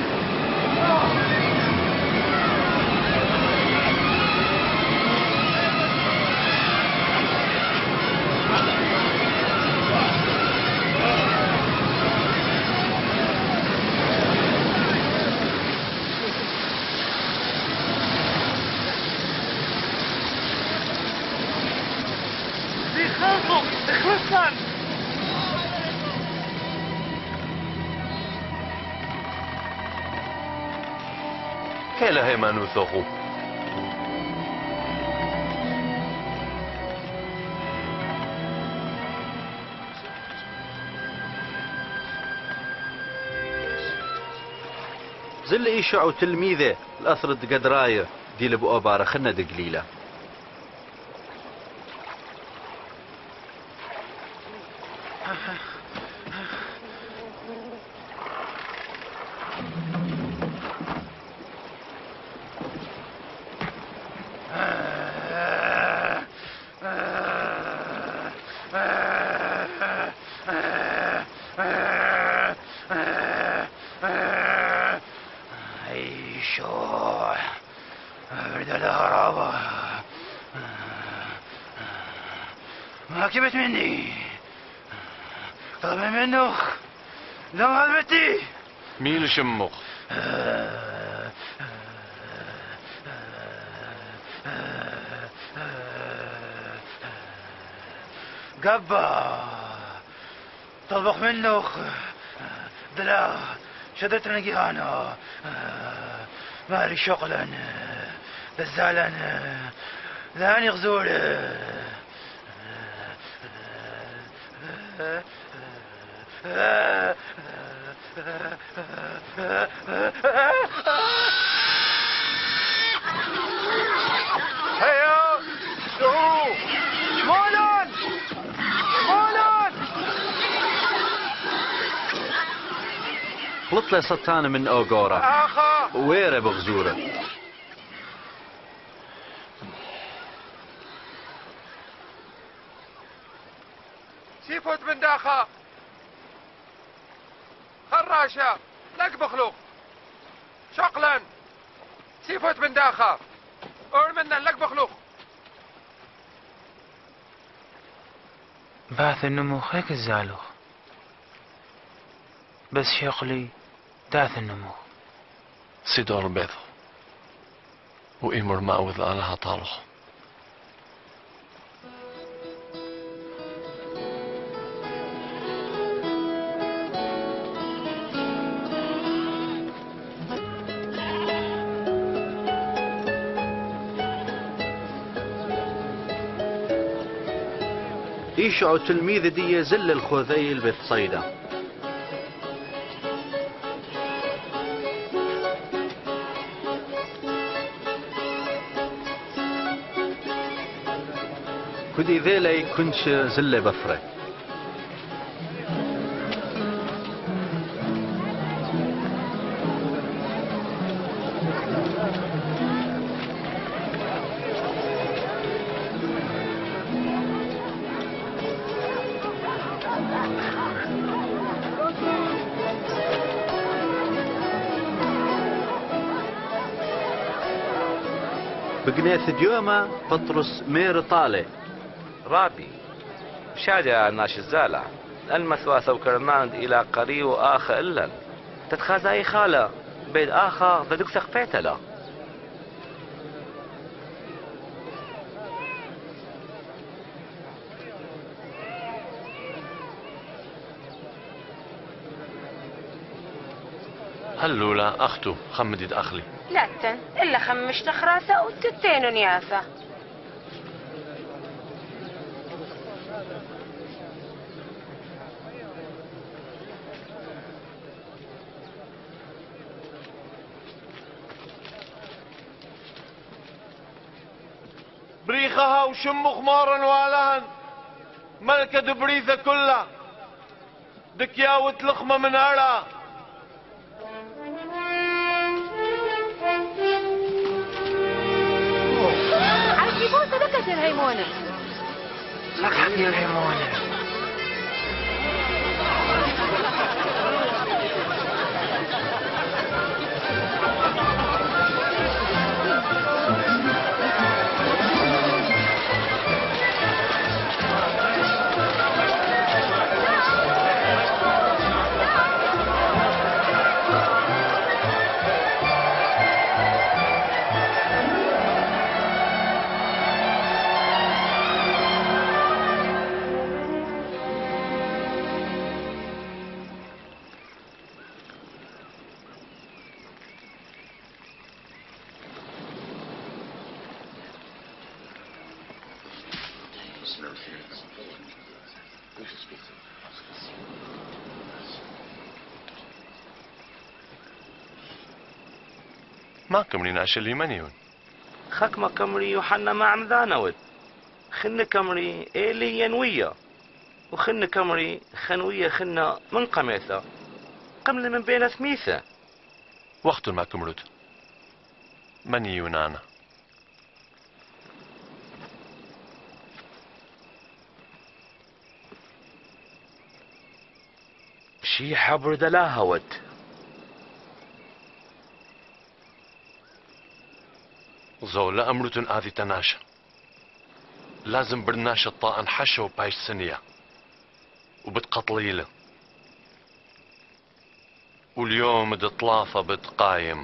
خلصوا اخلصنا كلا هيمانو ثوخو زل إيشو أو تلميذة الأثر الدقدراية دي لبو أبارة خلنا دقليلة إيشو برد الهرابة ما كبت مني طلب منه لو هلبتي ميل شمخ قبا طلبخ منه دلا شدت نقيانا مالي شغلا دزالا ذاني غزول هيا دعوا مولان مولان خلط لي سطانة من أوغورا آخا ويرة بغزورة سيفوت من داخل خراشة لك بخلوق شقلا سيفوت من داخل أرمنا لك بخلوق بعث النمو هيك الزالوخ بس شقلي داث النمو سيدور بيض وإمر مأوذ لها طالخ إيشو تلميذ دي زل الخوذيل بتصيدة كدي ذيلي كنش زل بفرة بقنيث ديوما بطرس مير طالي رابي شادي ناش الزالة المسواسة وكرماند إلى قري وآخر إلا تتخازي خالة بيد آخر ذدك سقفيتلا هلولا أختو خمدت أخلي لا تن إلا خمشت خراسة وتتين نياسة. بريخها وشم خمارا والهن ملكة دبريثة كلها دكياوة لخمة من هرا عجيبون صدقة الهيمونة صدقة الهيمونة ما كمري ناشلي منيون خكمة كمري يوحنا ما عم ذانود خن كمري إيلي ينوية وخن كمري خنوية خنا من قميثة قمل من بين سميثة وقت ما كمرت مني يونانا شي حبر دلاهوت زولا أمرتن آذي تناشا لازم برناشا الطاقن حشا وبايش سنية وبتقطليله واليوم بتطلافة بتقايم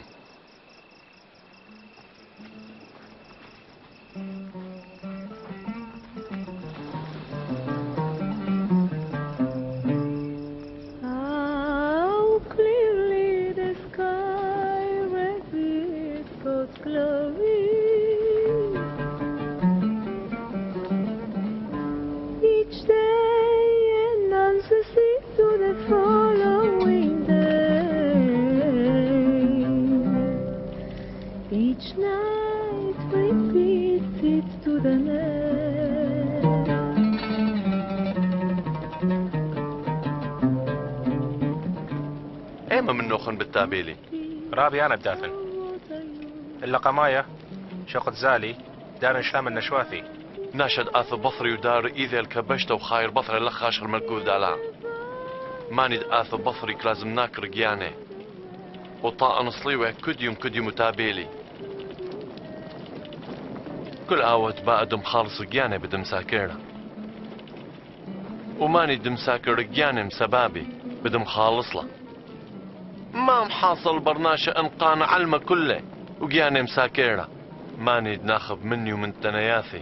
ايما من نوخن بالتابيلي رابي انا بدافن الا قماية شقد زالي دار شام النشواثي ناشد آث بصري ودار إذا الكبشتة وخاير بصري لخاشر ملكوث دالا ماني آث بصري لازم ناكر قياني وطاء نصليوه كديم كديم متابيلي كل آوت بقدم خالص قياني بدم ساكرة وماني دم ساكر قياني مسبابي بدم خالص له ما محاصل برناشة انقان علمة كله وقياني مساكرة ماني ناخذ مني ومن تنياثي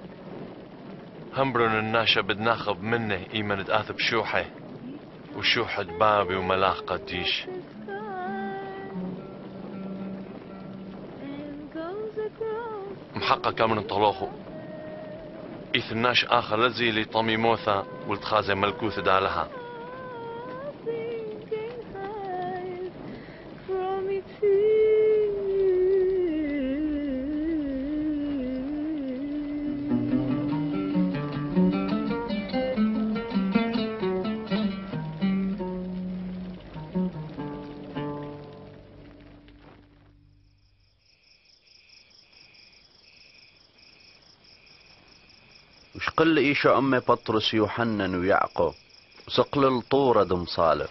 همبرن الناشا بدناخذ منه ايمن دآث بشوحه وشوحة بابي وملاخ قديش محقق كامل طلوخو إيث الناش آخر لزي لي طمي موثا والتخازي ملكوث دالها وش قل إيشا أمي بطرس يوحنن ويعقوب وسقل الطورة دم صالح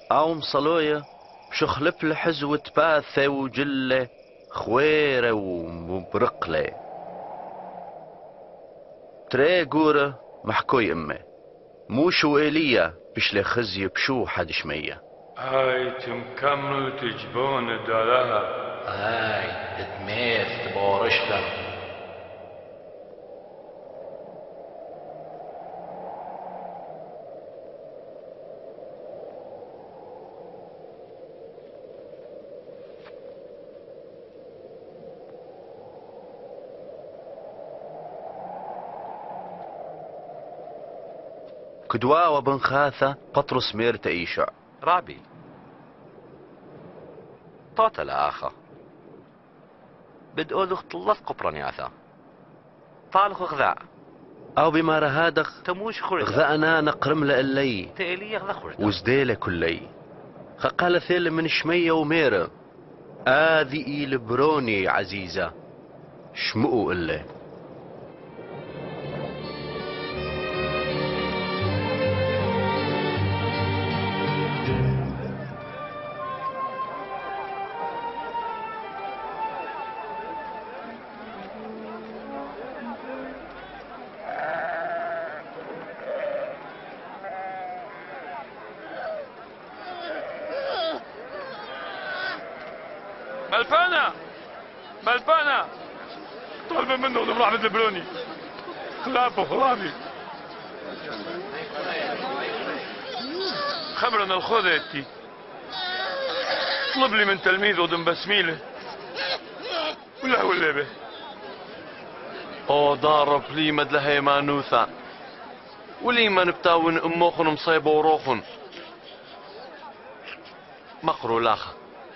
أو مصلوية بشخلف لحزوة باثة وجلة خويرة ومبرقلة تري قورة محكوي أمي مو شو إيليا بشلي خزي بشو حد شمية هاي تمكمل تجبون دالها هاي تتميث تبورشلم كدوا وبن خاثة بطرس مير تأيشع رابي طاتا لآخا بدأو دخ طلث قبران ياثا طالخ غذاء أو بما رهادخ تموش خرجة غذاءنا نقرم لألي تألي غذا خرجة وزديلة كلي خقال ثيل من شمية وميرة آذي إيل بروني عزيزة شمؤوا إلي ملفانة ملفانة طالبة منه ضم رحمة البروني خلافه خرابي خبرنا الخوذة طلب لي من تلميذه ضم بسميله ولا ولا به او ضارب لي مدلها مانوثا ولي ما نبتاون اموخن مصيبه وروخن مقرو لاخ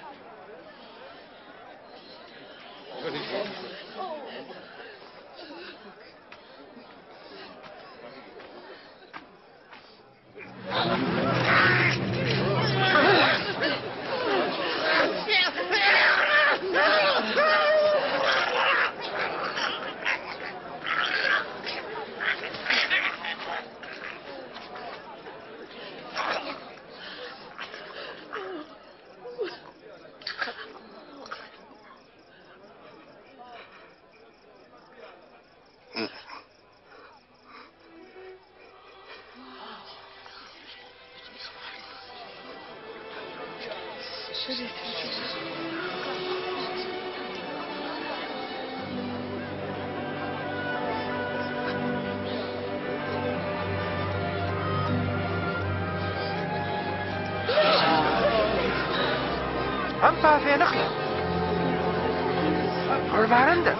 أنت في نخلة قرب عندك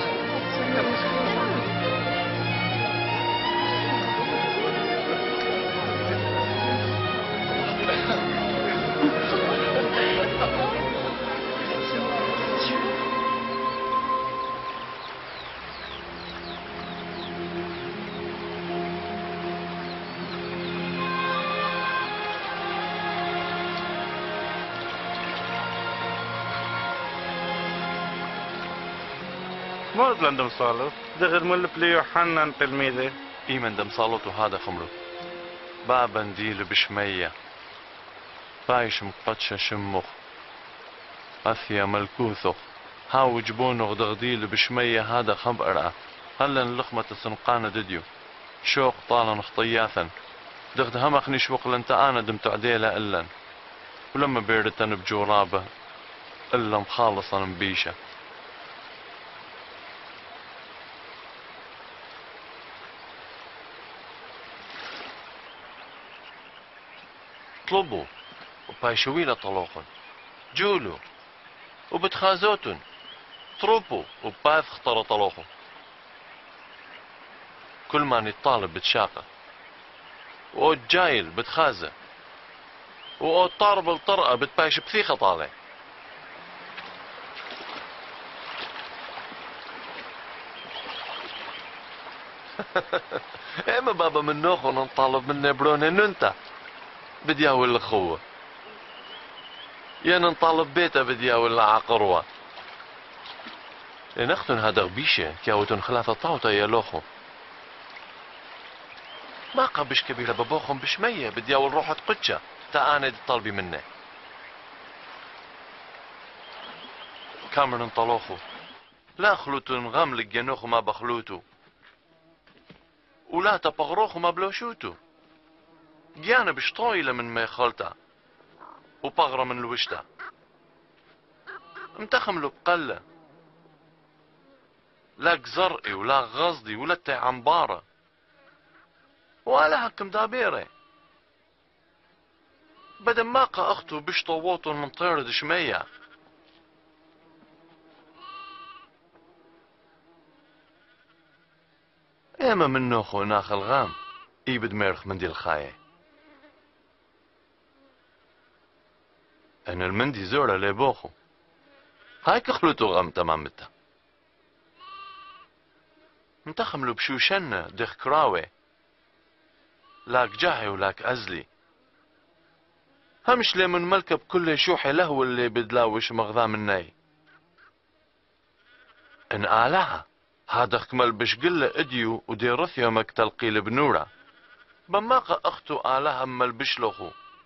مرض لندم صالح دغر ملف لي يوحنا تلميذه ايمن دم صالته هذا خمره بابا نديل بشمية بايش مقطشة شمخ أثيا ملكوثخ هاو جبونه غدغديل بشمية هذا خبرة هلا لخمة السنقانة دديو شوق طالا خطياثا دغد همخني شوق لنت انا دمت عديلة إلا ولما بيرتن بجورابه إلا مخالصا مبيشة اطلبوا وبايشويلة طلوقن جولوا وبتخازوتن طروبوا وباث خطر طلوقن كل ما نطالب بتشاقة وقود جايل بتخازة وقود طارب الطرقة بتبايش بثيخة طالع اما بابا من نوخو نطالب من نبرون انو انت بدي اول الاخوة يا نطالب بيته بدي اول عقروة لنختن هذا غبيشة كاوتن خلاثة طاوتا يا لوخو ما قبش كبيرة ببوخم بشمية بدي اول روحة قدشة تا انا دي طالبي مني. كامرن طلوخو لا خلوتو نغام لقينوخو ما بخلوتو ولا تبغروخو ما بلوشوتو جيانا بشطويلة من ما خلطة وبغرة من الوشتة امتخملو بقلة لا قزرقي ولا غزدي ولا تاي عنبارة ولا هكم دابيري بدل ما قا اختو بشطووتو من طيرد شمية اما من نوخو ناخ الغام ايبد ميرخ مندي الخاية انا المندي زورة ليبوخو هاي كخلوتو غام تمامتا انتخملو بشوشنة دخ كراوي لاك جاهي ولاك ازلي همش لي من ملكب كل شوحي لهو اللي بدلاوش مغذا مني ان آلها هذا خمل بشقلة اديو ودي رثيو مكتلقيل بنورة بماقا اختو آلها مل بشلوخو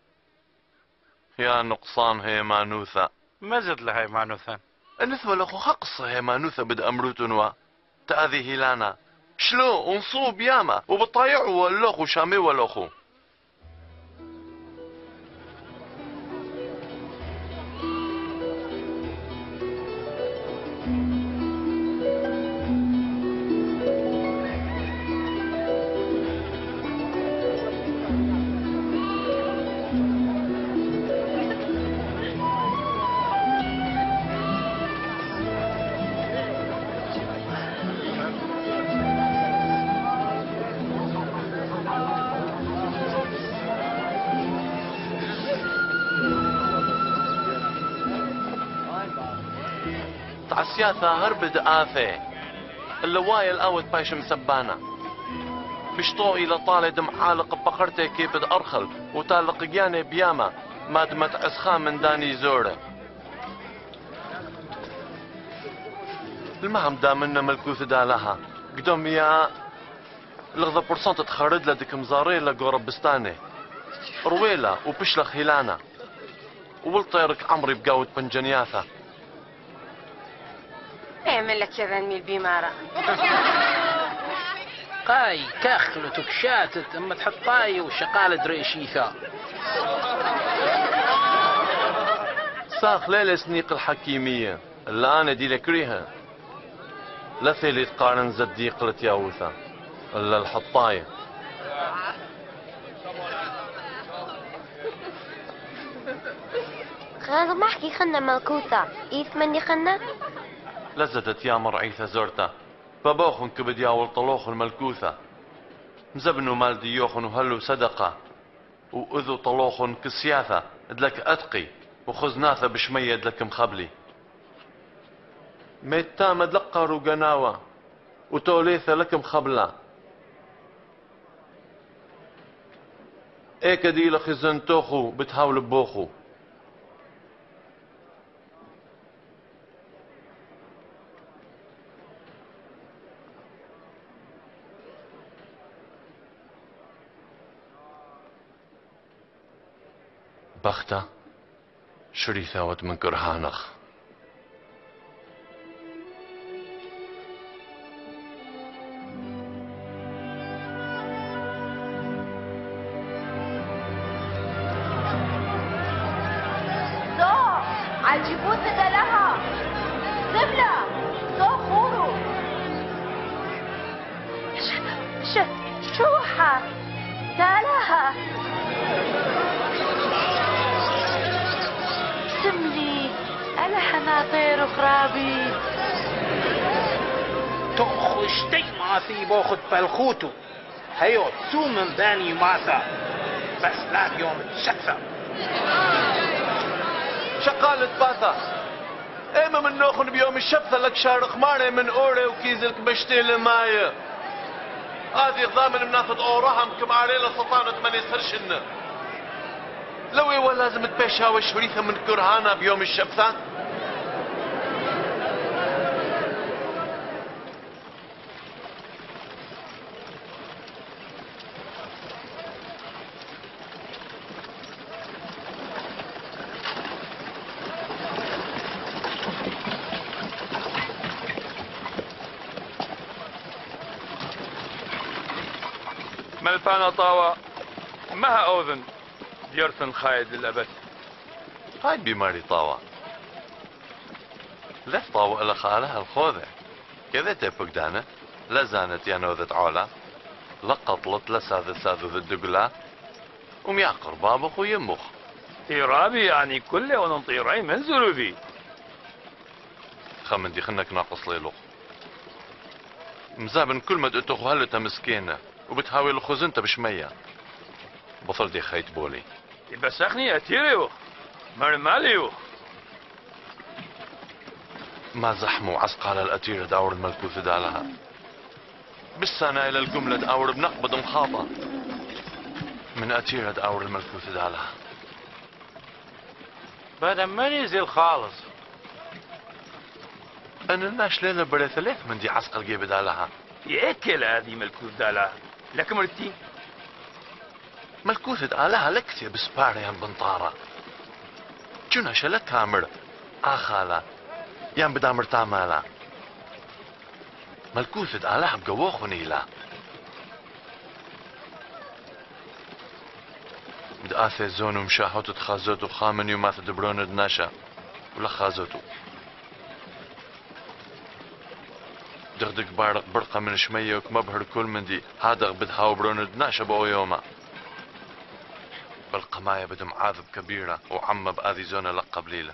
يا نقصان هي مانوثة ما زد لها هي مانوثة النثوة لخو خقص هي مانوثة بد امروتنوا تأذي هيلانا شلو انصوب ياما وبطايعو واللوخو شامي واللوخو عسياثا هربد آثي اللواية الأوت بايش مسبانا بشطو إلى طالد محالق بقرتي كيف أرخل وتالق جاني بياما مادمت أسخام من داني زورة المهم دامنا ملكوث دالها قدوم يا لغضا برسنت تخرد لديك مزاري لقورب بستاني رويلة وبشلخ هيلانا وولطيرك عمري بقاوة بنجنياثة اعمل لك كذا ميل بيمارة قاي كاخلتك شاتت اما تحطاي وشقالة دريشيثا ساخ ليلة سنيق الحكيمية اللي انا دي لكريها لا ثيلي تقارن زديق لتياوثا الا الحطاية غير ما احكي خنا ملكوثة ايث مني خنا لزدت يا مرعيثة زرتا فبوخن كبد ياول طلوخ الملكوثة مزبنو مال ديوخن وهلو صدقة وأذو طلوخن كسياثة ادلك أتقي وخزناثة بشمية ادلك مخبلي ميتا مدلقة روغناوة وتوليثة لك مخبلة ايكا دي لخزن توخو بتهاول بوخو بختة شريثة ود من كرهانخ زو عالجبوت دلها زبلة زو خورو ش شوحة دلها سملي أنا حناطير خرابي تخشتي ما في باخد بالخوتو هيو تسو من باني ماسا بس لا بيوم تشكثة شقالة باثا ايما من نوخن بيوم الشبثة لك شارق ماري من اوري وكيزلك بشتي لماية هذه ضامن مناخد اورهم كم عريلة سطانة من يسرشن لوي ولا لازم تبيشها وشريثة من كرهانة بيوم الشبثة ملفانا طاوة ما أوذن ديرثن خايد للأبد. هاي بيماري طاوة لا طاوة إلا خالها الخوذة كذا تبك دانا لا زانت يانوذت عولا لا قطلت لا ساذ ساذ الدقلا وميعقر بابخ ويمخ إيرابي يعني كله ونطيرعي منزلوا ذي خمن دي خنك ناقص ليلو مزابن كل ما دقتو هلتا مسكينة وبتحاول خزنتا بشمية بطل دي خيط بولي يبسخني أتيريو مرماليو ما زحموا عسق على الأتيرة داور الملكوث دالها بالسنة إلى الجملة داور بنقبض مخاطة من أتيرة داور الملكوث دالها بدل ما نزل خالص أنا الناش ليلة بري ثلاث من دي عسق الجيب دالها يأكل هذه ملكوث دالها لك مرتي ملكوث دالها لكثي بسباريان بنطارة جونا شلت كامر آخالا يان بدامر تعمالا ملكوث دالها بقوخ ونيلا بدآثي زون ومشاحوت تخازوتو خامن يوم تدبرون دناشا ولا خازوتو دغدق بارق برقة من شمية وكمبهر كل من دي هادغ بدهاو برون دناشا بو يوما بالقماية بدم عاذب كبيرة وعم بآذي زونة لقب ليلة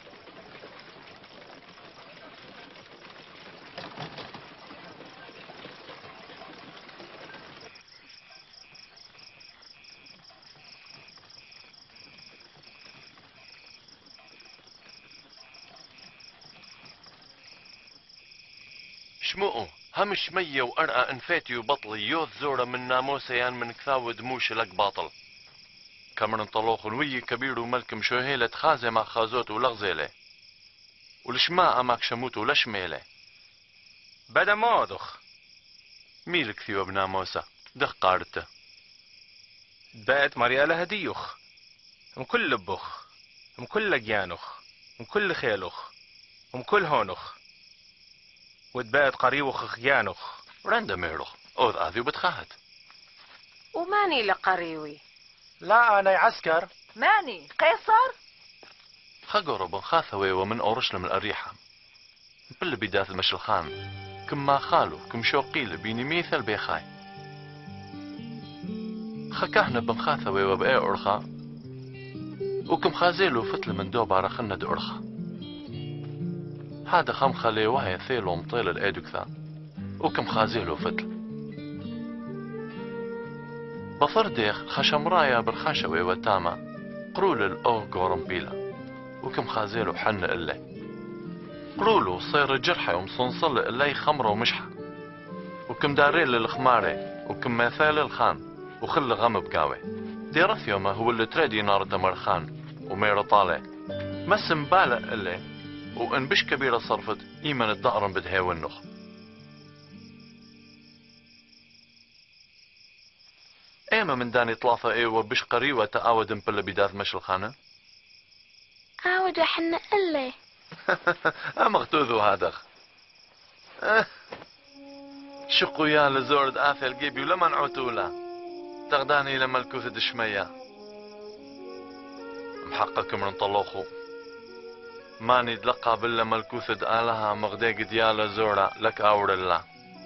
شموقو هم شمية وأرقى انفاتي وبطلي يوث زورة من ناموسيان من كثاو دموش لك باطل كمرن طلوخ وي كبير وملك مشوهيلة خازي مع خازوت ولغزيلة ولشماء أماك شموت ولشميلة بدا موضخ ميلك ثيو بناموسة دخ قارته بقت مريالة هديوخ مكل لبخ مكل لجيانخ مكل خيلخ ومكل هونخ وتبقت قريوخ خيانخ رندا ميرخ أوذ آذي وبتخاهت وماني لقريوي لا أنا عسكر ماني قيصر خقرو بن خاثوي ومن أورشلم الأريحة بل بداث المشلخان كم ما خالو كم شوقيل بيني ميثل بيخاي خكاهنا بن خاثوي وبأي أرخا وكم خازيلو فتل من دوبا رخنا دو أرخا هذا خم خلي وهي ثيلو مطيل الأيدوكثا وكم خازيلو فتل بفرديخ خشمرايا برخشوي وتاما قرول الأو قورمبيلا وكم خازيلو حن إلي قرولو صير جرحي ومصنصل إلي خمرة ومشحة وكم دارين للخماري وكم مثال الخان وخل غم بقاوي دي رثيوما هو اللي تريدي نار دمرخان ومير طالع مسم بالة إلي وإن بش كبيرة صرفت إيمن الدقرن بدهي والنخ ايما من داني طلافة ايوة بش قريوة تآود مبلا بداث مش الخانة عاود حنا إلي امغتوذو هادخ أه. شقو يا لزورد آثي الجيبي ولما نعوتولا تغداني لما الكوثة دشمية محقق من طلوخو ماني دلقى بلا ملكوثة آلها مغديق ديالا زورا لك أور الله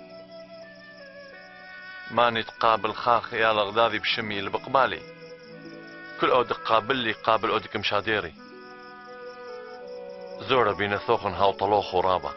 ماني تقابل خاخ يا لغداذي بشمي اللي بقبالي كل أود قابل لي قابل أودك مشاديري زورا بين ثوخن هاو طلوخ ورابا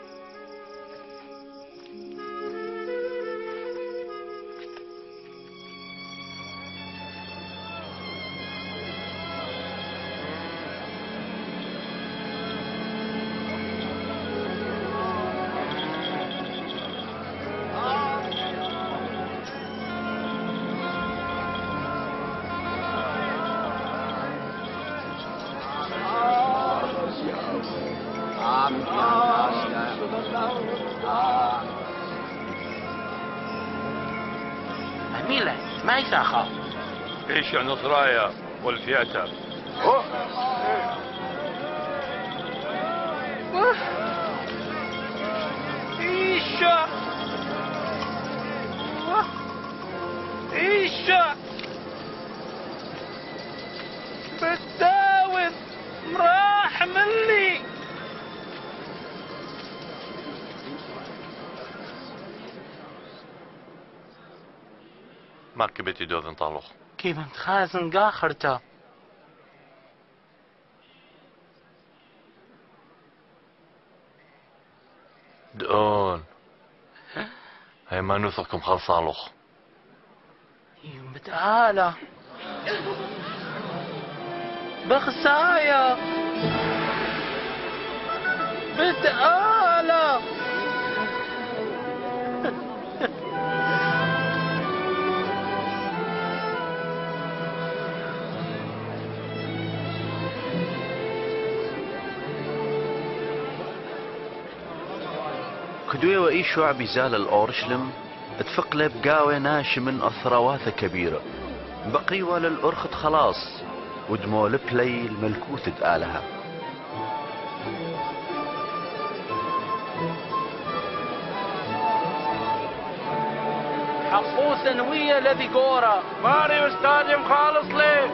أميلة ما يساخا ايش يا نصرايا والفياتة إيشا إيش ما كبتي دوذن طالوخ كيف انت خازن قاخرتا دقون هاي ما نوثقكم خلصالوخ يوم بتعالى بخسايا بتعالى كدوي وإيشوع بزال الأورشلم تفقله بقاوي ناش من الثروات كبيرة بقريوة للأرخت خلاص ودمول بلاي الملكوت دقالها حقو ثانوية الذي قورا ماري ستاديوم خالص ليه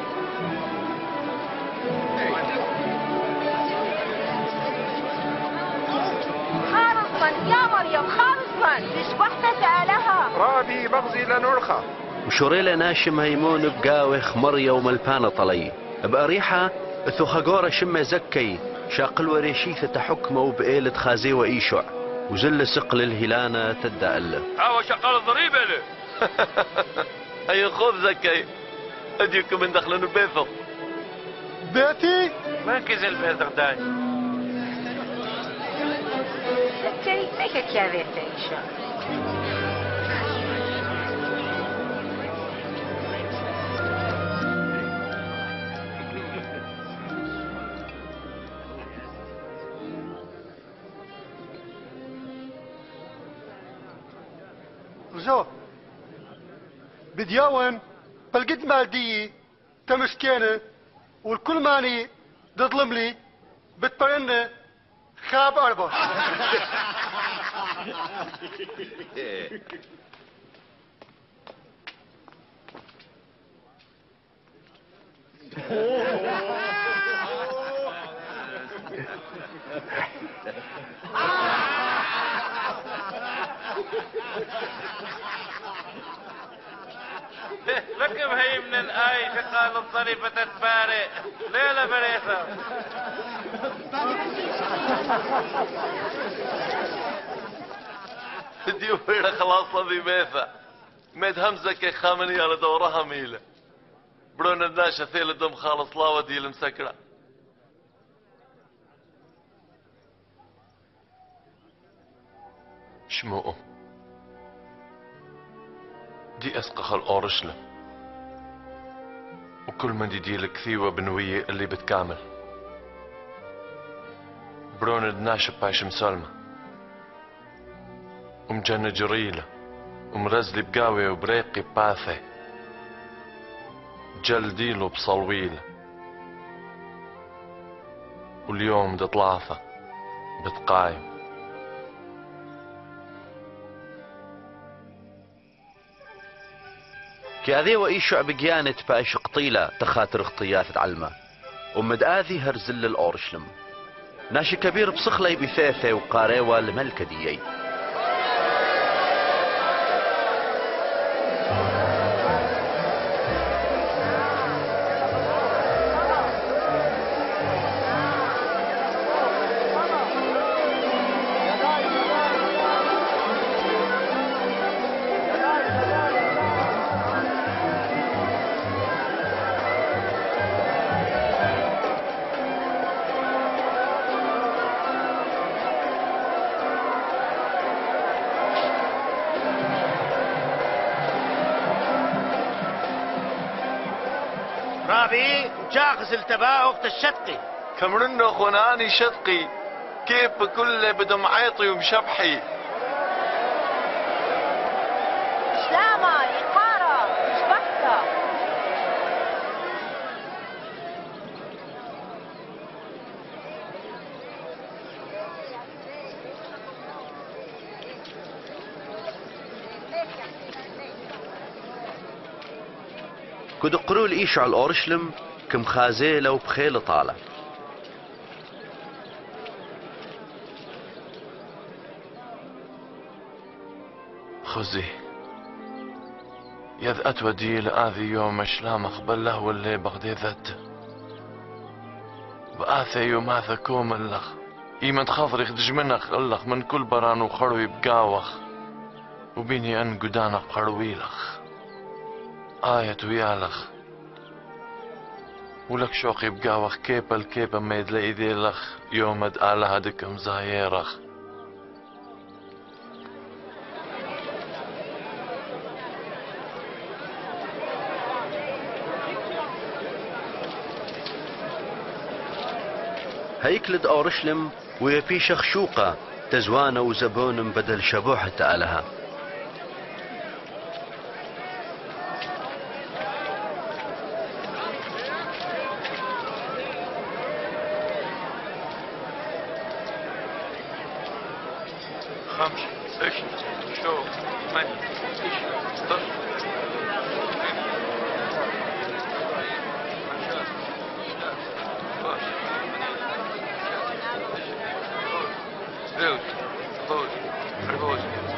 خالصا يا مريم خالصا تشبحت تعالها رابي مغزي لنرخى وشوريلا ناشم هيمون بقاوي خمرية وملبانة طلي بأريحة ثوخاقورة شمة زكي شاقل وريشيثة تحكمه وبقيلة خازي وإيشوع وزل سقل الهلانة تدأله هاو شغال الضريبة له هيا خذ زكي أديكم من دخلن بيثو بيتي ما كزل بيثو داي زكي ميكك يا بيت إيشا رجو بدياون بالقد مالدية تمسكينة والكل ماني تظلم لي بتبرن خاب أربع ركب هي من الآي شقال الصريفة تتبارئ ليلة بريثة دي ويرا خلاص ذي بيثة ميد همزة كي خامني على دورها ميلة برون الناشا ثيل دم خالص لا ودي المسكرة شموء دي اسقخ الأورشلم وكل من دي دي الكثيوة بنوية اللي بتكامل برون الناشا باش مسلمة ومجنة جريلة ومرزلي بقاوي وبريقي باثي جلديله بصلويلة واليوم دطلاثة بتقايم كاذي وإيشوع بقيانة باش قطيلة تخاطر اختياث علمة ومد آذي هرزل الأورشلم ناشي كبير بصخلي بثاثة وقاريوة الملكة ديي رابي جاخز التباع وقت الشتقي كمرنو خناني شتقي كيف بكل بدم عيطي ومشبحي شلامة يقارة شبحتها كدو قرول إيشوع الأورشلم كم خازيلة وبخيل طالة خزي يذ أتودي لآذي يوم مشلام أخبله واللي بغدي ذات بآثي يوم هذا كوم اللخ إيمن خاطري خدج منخ اللخ من كل بران وخروي بقاوخ وبيني أن قدانا بخرويلخ آية ويالخ ولك شوقي بقاوخ كيبا الكيبا ما يدلي ذي لخ يوم اد آلها دكم زايرخ هيكلد أورشلم ويبي شخشوقة تزوانة وزبون بدل شبوحة آلها. خمس ست شوق ثمانية ستة زوج زوج أربعة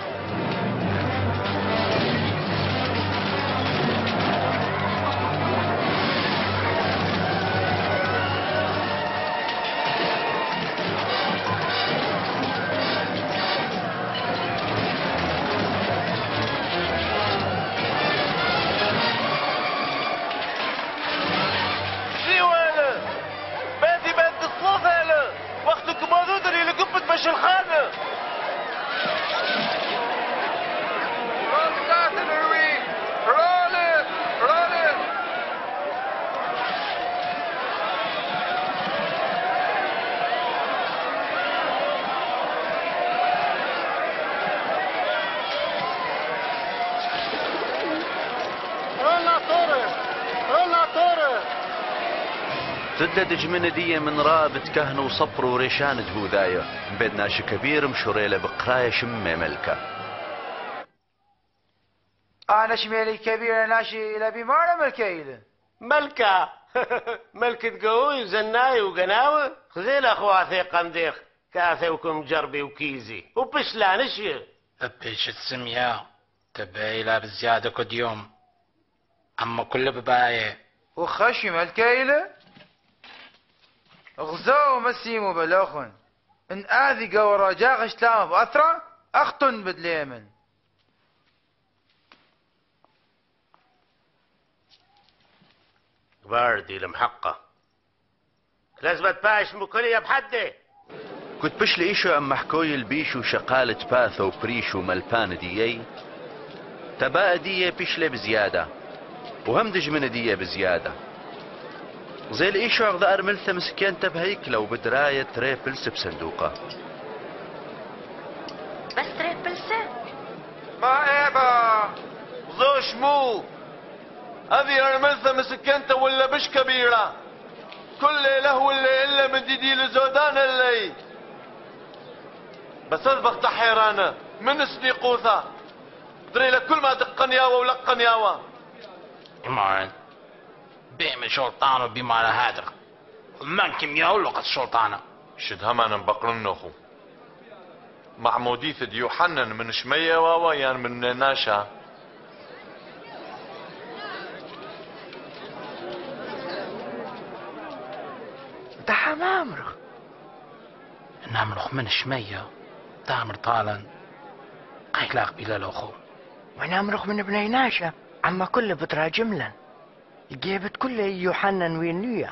مش الخانة راسات الروي رولي رولي رولا طورة رولا طورة تدلج من دية من رابط كهن وصبر وريشان هوذايا بدنا شي كبير مشوريلة بقراية شمي ملكة. أنا شميلي كبير ناشي إلى بمارة ملكة ملكة ملكة قوي وزناي وقناوة خذيل أخواتي قنديخ كاثوكم جربي وكيزي وبشلا نشي بيش السمية تبايلة بزيادة كل يوم أما كل بباية وخشي ملكة غزاو مسيمو بلاخن ان آذي قورا جاغش تام بأثرة أخطن بدليمن باردي المحقة لازم تباش مكلية بحدي كنت بش لإيشو أم محكوي البيشو شقالة باثو بريشو ملبان ديي تبا دية بيشلي بزيادة وهمدج من دية بزيادة زي الإيشو أغذى أرملثة مسكين تبهيكلة وبدراية تريبلس بصندوقة بس تريبلسة ما إيبا زوش مو هذه أرملثة مسكينته ولا بش كبيرة كل له ولا إلا من ديدي لزودان اللي بس أذبخ تحيرانة من سنيقوثة دري لك كل ما دقن ياوة ولقن ياوة إيمان بيعمل شلطانه بما على هادر من كم يولقت الشلطانة شد همان بقرن أخو معموديث يوحنن من شمية واوا يعني من ناشا ده نامرخ نامرخ من شمية تامر طالا قيلاق بلا الأخو ونامرخ من ابني ناشا عما كل بطرة جملا جيبت كل يوحنا وينيا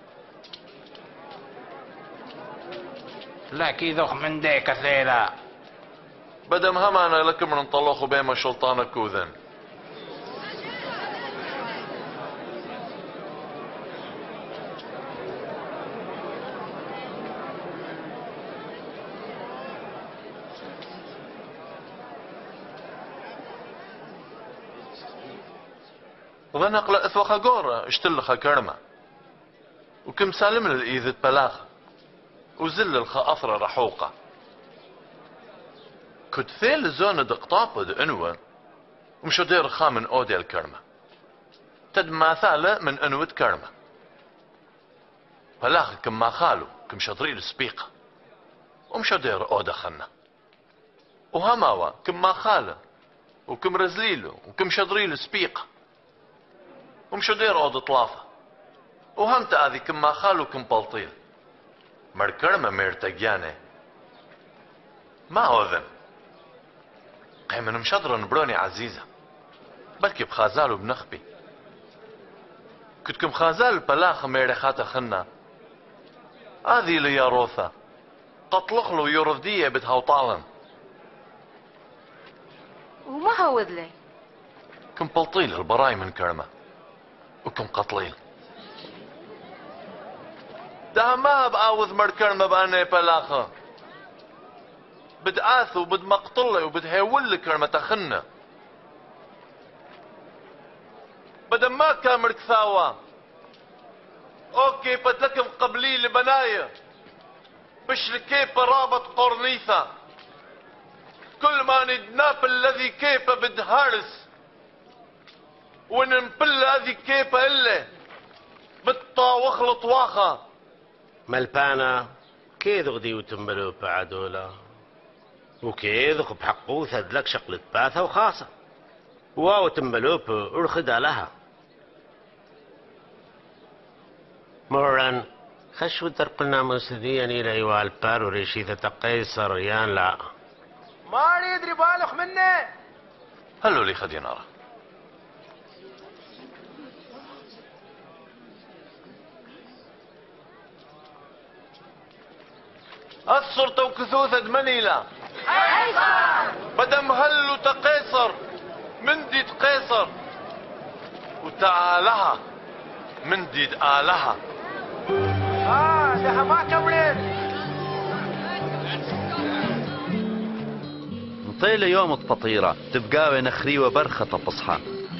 لكي ذوخ من دي كثيرة بدم همانا لك من انطلقوا بيما شلطانة كوذن وذنق لأثوخ قورة اشتلخ كرمة وكم سالم للإيذة بلاغ وزل الخا أثر رحوقة كنت ثيل زون دقطابد انوة ومشو دير خا من اودي الكرمة تد ما ثالة من انوة كرمة بلاغ كم ما خالو كم شطري السبيقة ومشو دير اودا خنا وهماوا كم ما خاله وكم رزليله وكم شضريله سبيقة ومشو دير أوض طلافة وهمت هذه كم ما خالو كم بلطيل مركرمة ميرتقيانة ما أوذن قيمن مشضرن بروني عزيزة بلكي بخازال وبنخبي كنت كم خازال بلاخ ميرخات خنا هذه اللي يا روثة قطلق له يرفدية بتهوطالن وما هود لي كم بلطيل البراي من كرمة وكم قطليل ده ما بقاوذ مركرمة بأني بلاخة بدعاث وبد مقطلة وبد هيول كرمة تخنة بدل ما كامر كثاوة اوكي بدلكم قبلي لبناية بشركيب رابط قرنيثة كل ما ندناب الذي كيف بدهارس وننبل هذه كيف إلا بالطاوخ لطواخة ملبانا كيذ غدي وتملو بعدولا وكيذ بحقو ثدلك شقلة باثة وخاصة واو تملوب ارخد لها موران خشو درقلنا مسديان الى ايوال بار وريشيثة قيصر يان لا ما يدري بالغ مني هلو لي خدي نارا الصرطة وكثوثة منيلة بدم هلو تقيصر مندي تقيصر وتعالها مندي آلها اه ده ما كملت نطيل يوم التطيرة تبقاوي نخري وبرخة بصحى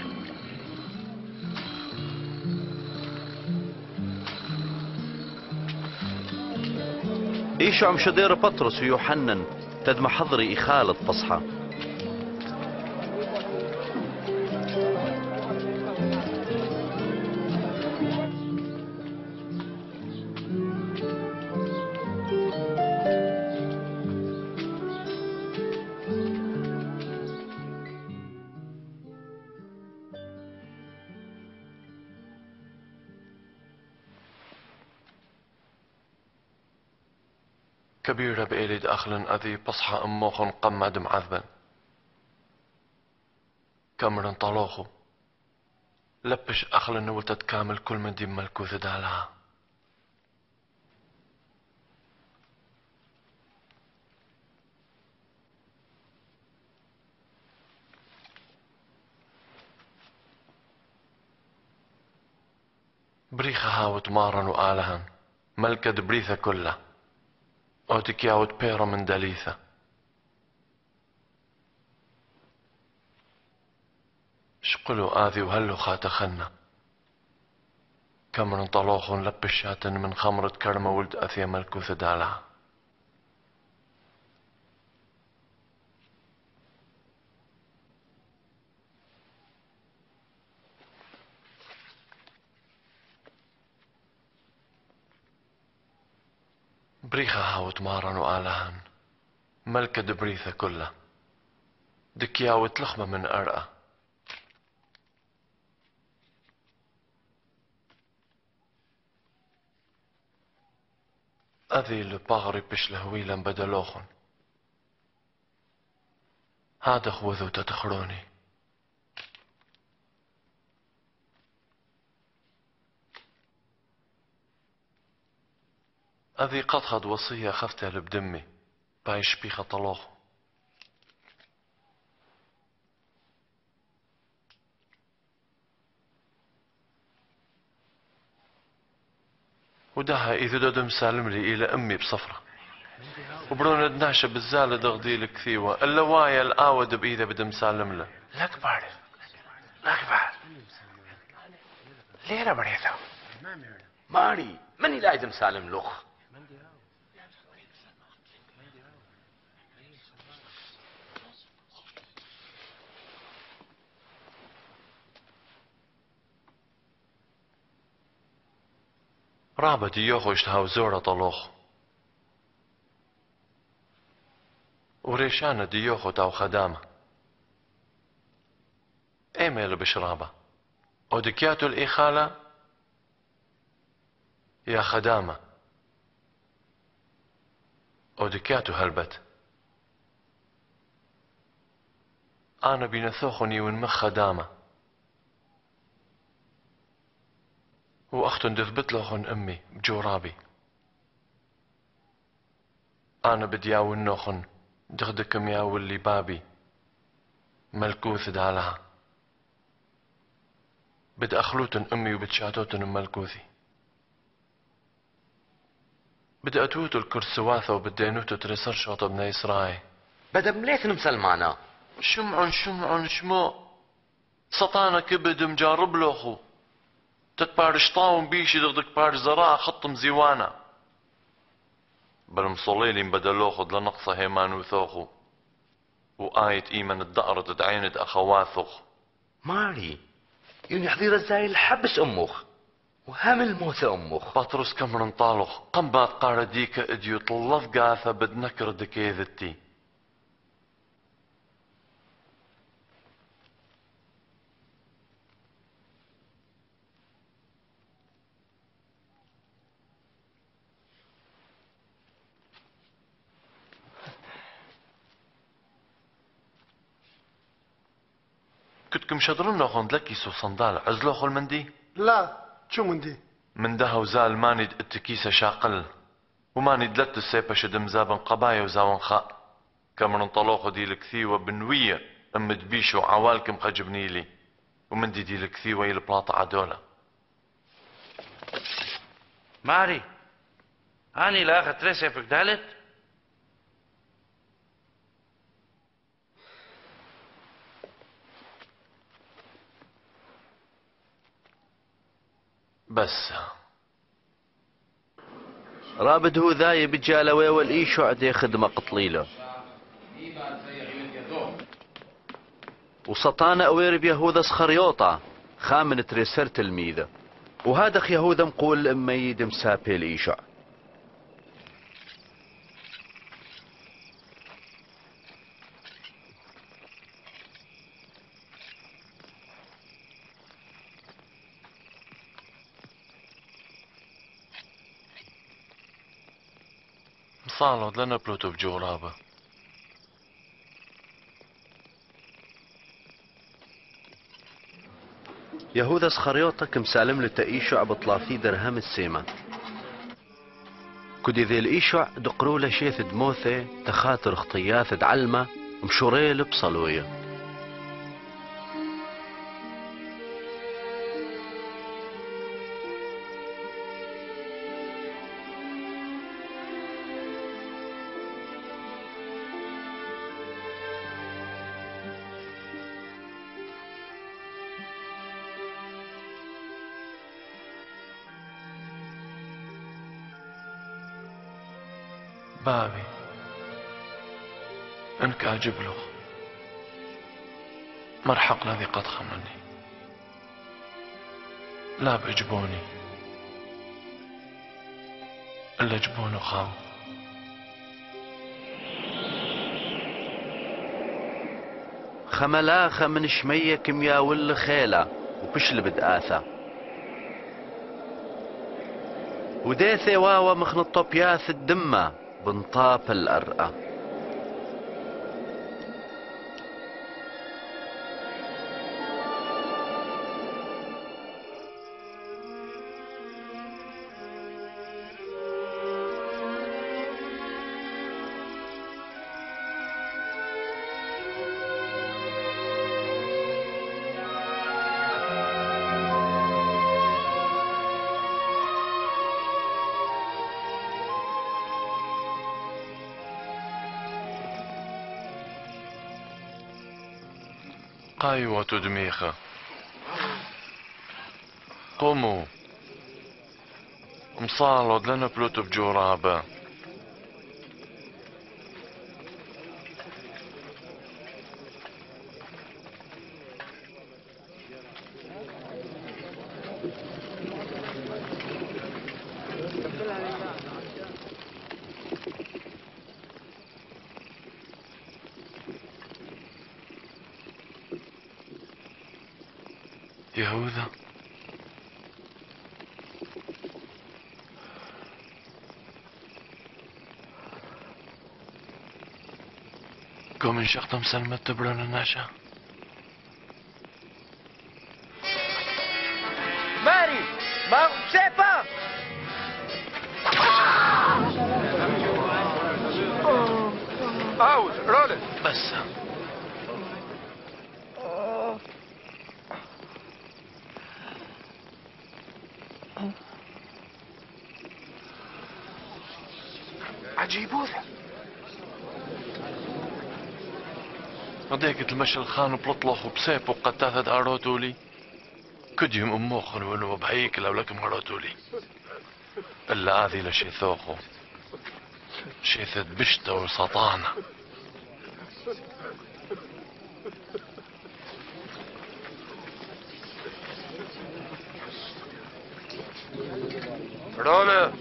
ايشو عم شدير بطرس ويوحنن تدم حضري إخالة بصحى كبيرة بإيلد أخلن أذي بصحى أموخن قمد معذبا كمرن طلوخو لبش أخلن ولتت كامل كل من دي ملكوث دالها بريخة هاوت مارن وآلهن ملكة بريثة كلها أوتك ياوت بيرو من دليثة شقلوا آذي وهلو خاتخنا كمرن طلوخون لبشاتن من خمرة كرمة ولد أثيا ملكوث دالها بريخة هاوت مارن وآلهن ملكة دبريثة كلها دكياوت لخمة من أرقى أذي لباغري بش لهويلا بدلوخن هذا خوذو تتخروني أذي قد خد وصية خفتها لبدمي بايش بيخة طلوخ ودها إذا دودم سالم لي إلى أمي بصفرة وبرون الدناشة بالزالة دغدي الكثيوة اللوايا الآود بإيده بدم سالم له الأكبر الأكبر ليه بريثة ماري مني لا يدم سالم لخ رابط ديوخو اشتهاو زورة طلوخ وريشانة ديوخو تاو خدامة خيمة لبشرابة ودكياتو الإخالة يا خدامة ودكياتو هلبت أنا بينثوخني ونمخ خدامة وأختن دثبت لخن أمي بجورابي أنا بدياو النوخن دخدكم يا ولي بابي ملكوث دالها بد أخلوتن أمي وبتشاتوتن ملكوثي بد أتوتو الكرسواثة وبدينوتو ترسر شوطة بنا إسراي بدا مليثن مسلمانا شمعن شمعن شمو سطانا كبد مجارب لوخو تتبارش طاوم بيشي دغدك بارش زراعة خطم زيوانا بالمصليلي بدلوخو لنقصة هيمان وثوخو وآية إيمان الدقرة تدعيند أخواثخ ماري يوني حضير الزاي الحبس أمخ وهم الموت أمخ بطرس كمرن طالخ قنبات قارديك اديو طلف قاثة بدنكر دكيذتي كنتكم شدرون لوخون دلكي سو صندال عزلوخو المندي؟ لا شو مندي؟ من ده وزال ماني التكيسة شاقل وماني دلت السيبة شدم زابن قبايا وزاون خاء كمرن طلوخو دي الكثيوة بنوية ام دبيشو عوالكم خجبنيلي ومن دي دي الكثيوة يلبلاطة عدولة ماري أني لا أخذ تريسي في قدالت بس رابد هو ذاي بجالوي والإيشو عدي خدمة قطليلة وسطانا أوير بيهوذا سخريوطة خامن تريسر تلميذة وهذا يهوذا مقول أميد مسابي الإيشو صالود لنا بلوتو بجورابة يهوذا سخريوطة كم سالم لتأيشع بطلافي درهم السيمة كدي ذي الإيشع دقرو لشيث دموثة تخاطر خطياث دعلمة مشوريل بصلوية بابي انك اجب له مرحق الذي قد خمني لا بجبوني الا جبونه خاو خملاخة من شمية كميا ولا خيلة وبشل بدآثة وديثي واوا مخن الطبياث الدمة بنطاف الأرقى قايوة دميخة قوموا مصالود لنا بلوتو بجورابة يهوذا قوم انشقتم سلمة تبرون الناشا ماري ما سيبا اوت رولي بس عجيبوذا ضيقة المشي الخان بلطلخ وبسيب وقتاثة عروتولي كديم اموخن وانو بحيك لو لكم عروتولي الا هذه لشي ثوخو شيثة بشتة وسطانة رولي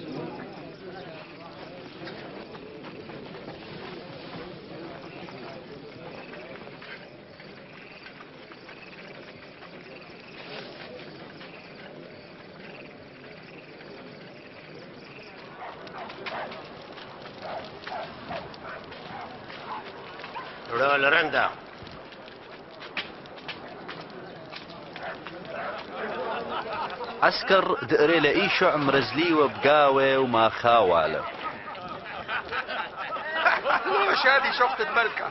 رول رندا عسكر دقري لإيشع مرزلي وبقاوي وما خاواله وش هذه شفت الملكة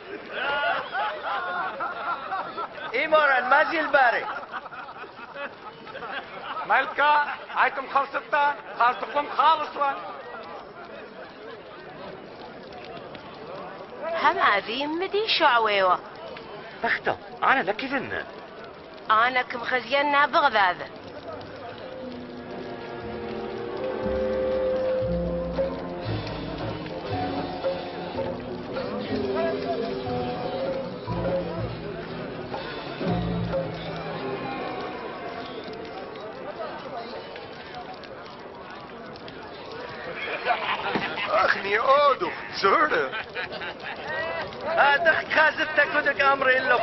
ايموران ما زي الباري ملكة هايتم خلصتها خالتكم خالص وان هم عظيم مدي شعويوة بختة أنا لك ذنة أنا كم خزينا بغداد اخني اودو زورة هذا خازتك ودك امري اللو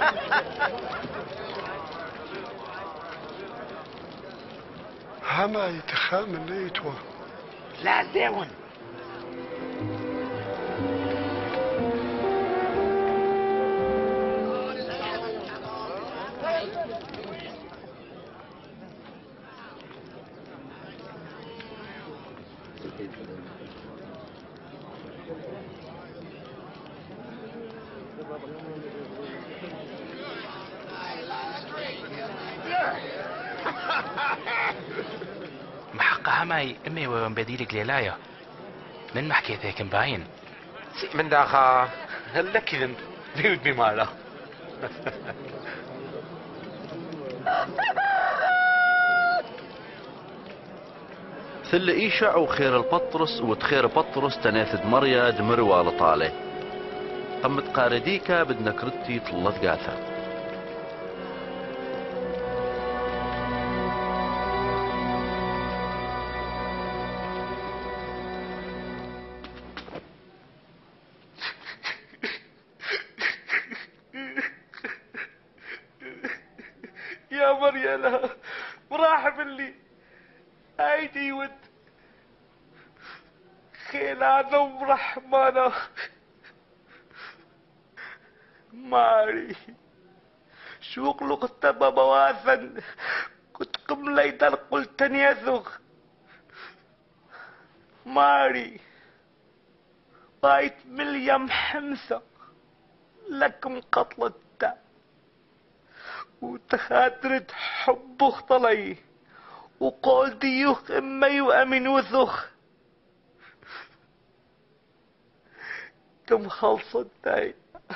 هما يتخامن ليتوا لا زيون محقة هماي امي وين بديلك ليلايا من محكي ذيك مباين من داخل هلا كذا بيود بمالا ثل إيشع وخير البطرس وتخير بطرس تناثد مريا دمروا لطالي قمت قارديكا بدنا كرتي طلت قاثا يا مريلا مراحب اللي ايدي ود خيلانا ورحمانا ماري شوق تبا بواثن كنت قم ليدر قلت يثغ ماري بايت مليم حمسة لكم قتلت وتخاطرت حب اختلي وقول ديوخ امي وامن وثخ كم خلصت داي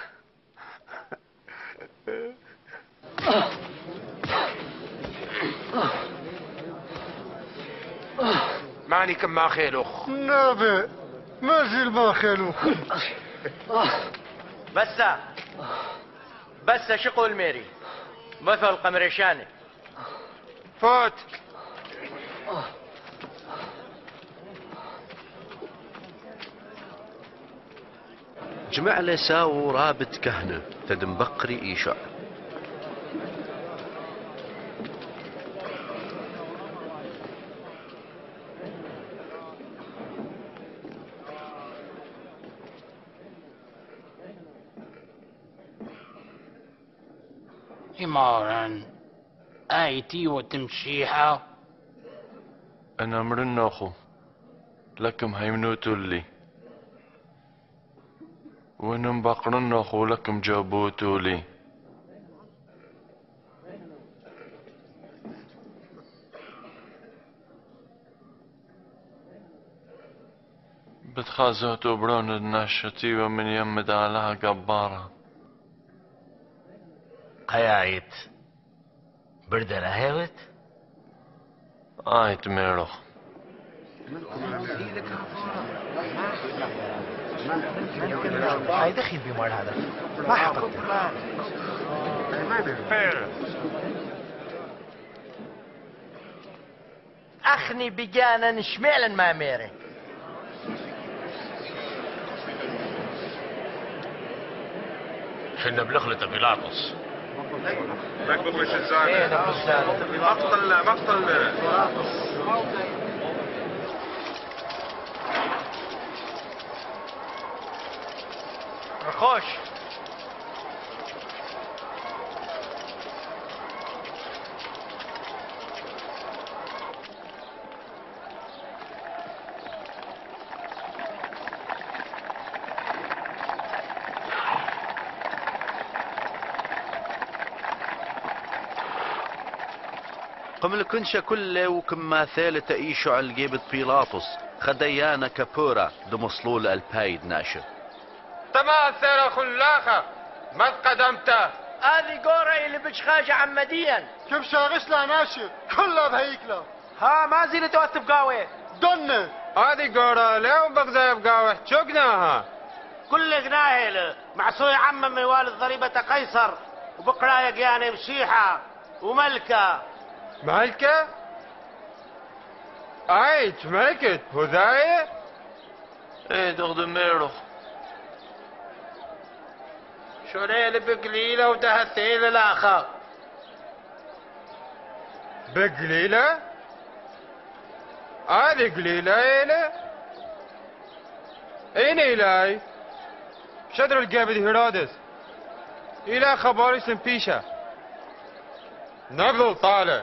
معني كم ما خيلوخ نابع ما زال ما خيلوخ بس بس شقول ميري مثل قمرشاني فوت جمع له ساو رابط كهنة تدم بقري إيشع إمارا آيتي وتمشيحة. أنا مرن أخو لكم هيمنوتوا لي، وأنا مبقرن أخو لكم جابوتوا لي. بتخازوتوا برون الناشتي ومن يمد عليها قبارة. قيايت برد الهاوت آيت ميرو هاي دخيل بمال هذا ما حقق أخني بجانا نشمعلا ما ميري. حنا بلخلة بيلاطس مكبوك مش الزانة مقتل مقتل رخوش قم الكنشة كله وكما ثالث ايشو على الجيبت بيلاطس خديانا كابورا دمصلول البايد ناشر. تماثل خلاخة ما قدمته. هذه قورة اللي بشخاجة عمديا كيف شاغسنا ناشر كلها بهيكلة. ها ما زيني توقت بقاوة دنة هذه قورة ليه بقزاي بقاوة شقناها كل جناهل معصوي عم من والد ضريبة قيصر وبقرايق يعني مشيحة وملكة. ملكة؟ ايت ملكة هذايا؟ ايه دغدو ميرو شو ليلة بقليلة وتهتيل الآخر. بقليلة؟ هذه قليلة ايلة؟ اين إلهي؟ شدر الجابد هيرودس إلى خبر اسم بيشا نبذل طالع.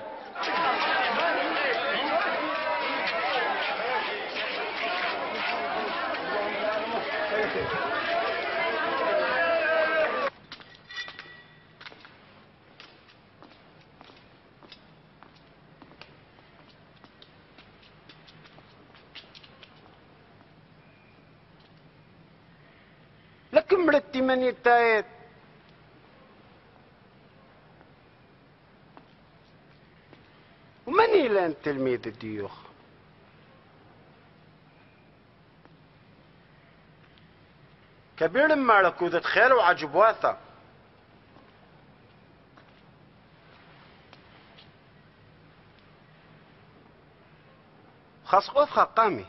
لكم مرتي من يتايت ومن إلان تلميذ الديوخ كبير مالك وذا تخيل وعجبواثة خاص قوث خقامي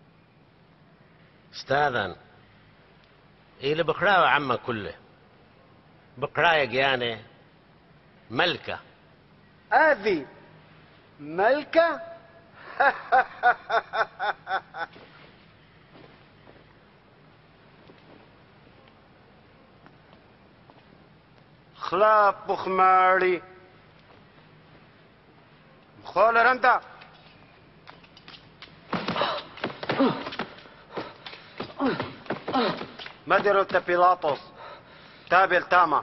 استاذن إلى بقراوة عما كله بقرايق يعني ملكة. هذه ملكة خلاف بخماري خول رندا مدير بيلاطس تابل تاما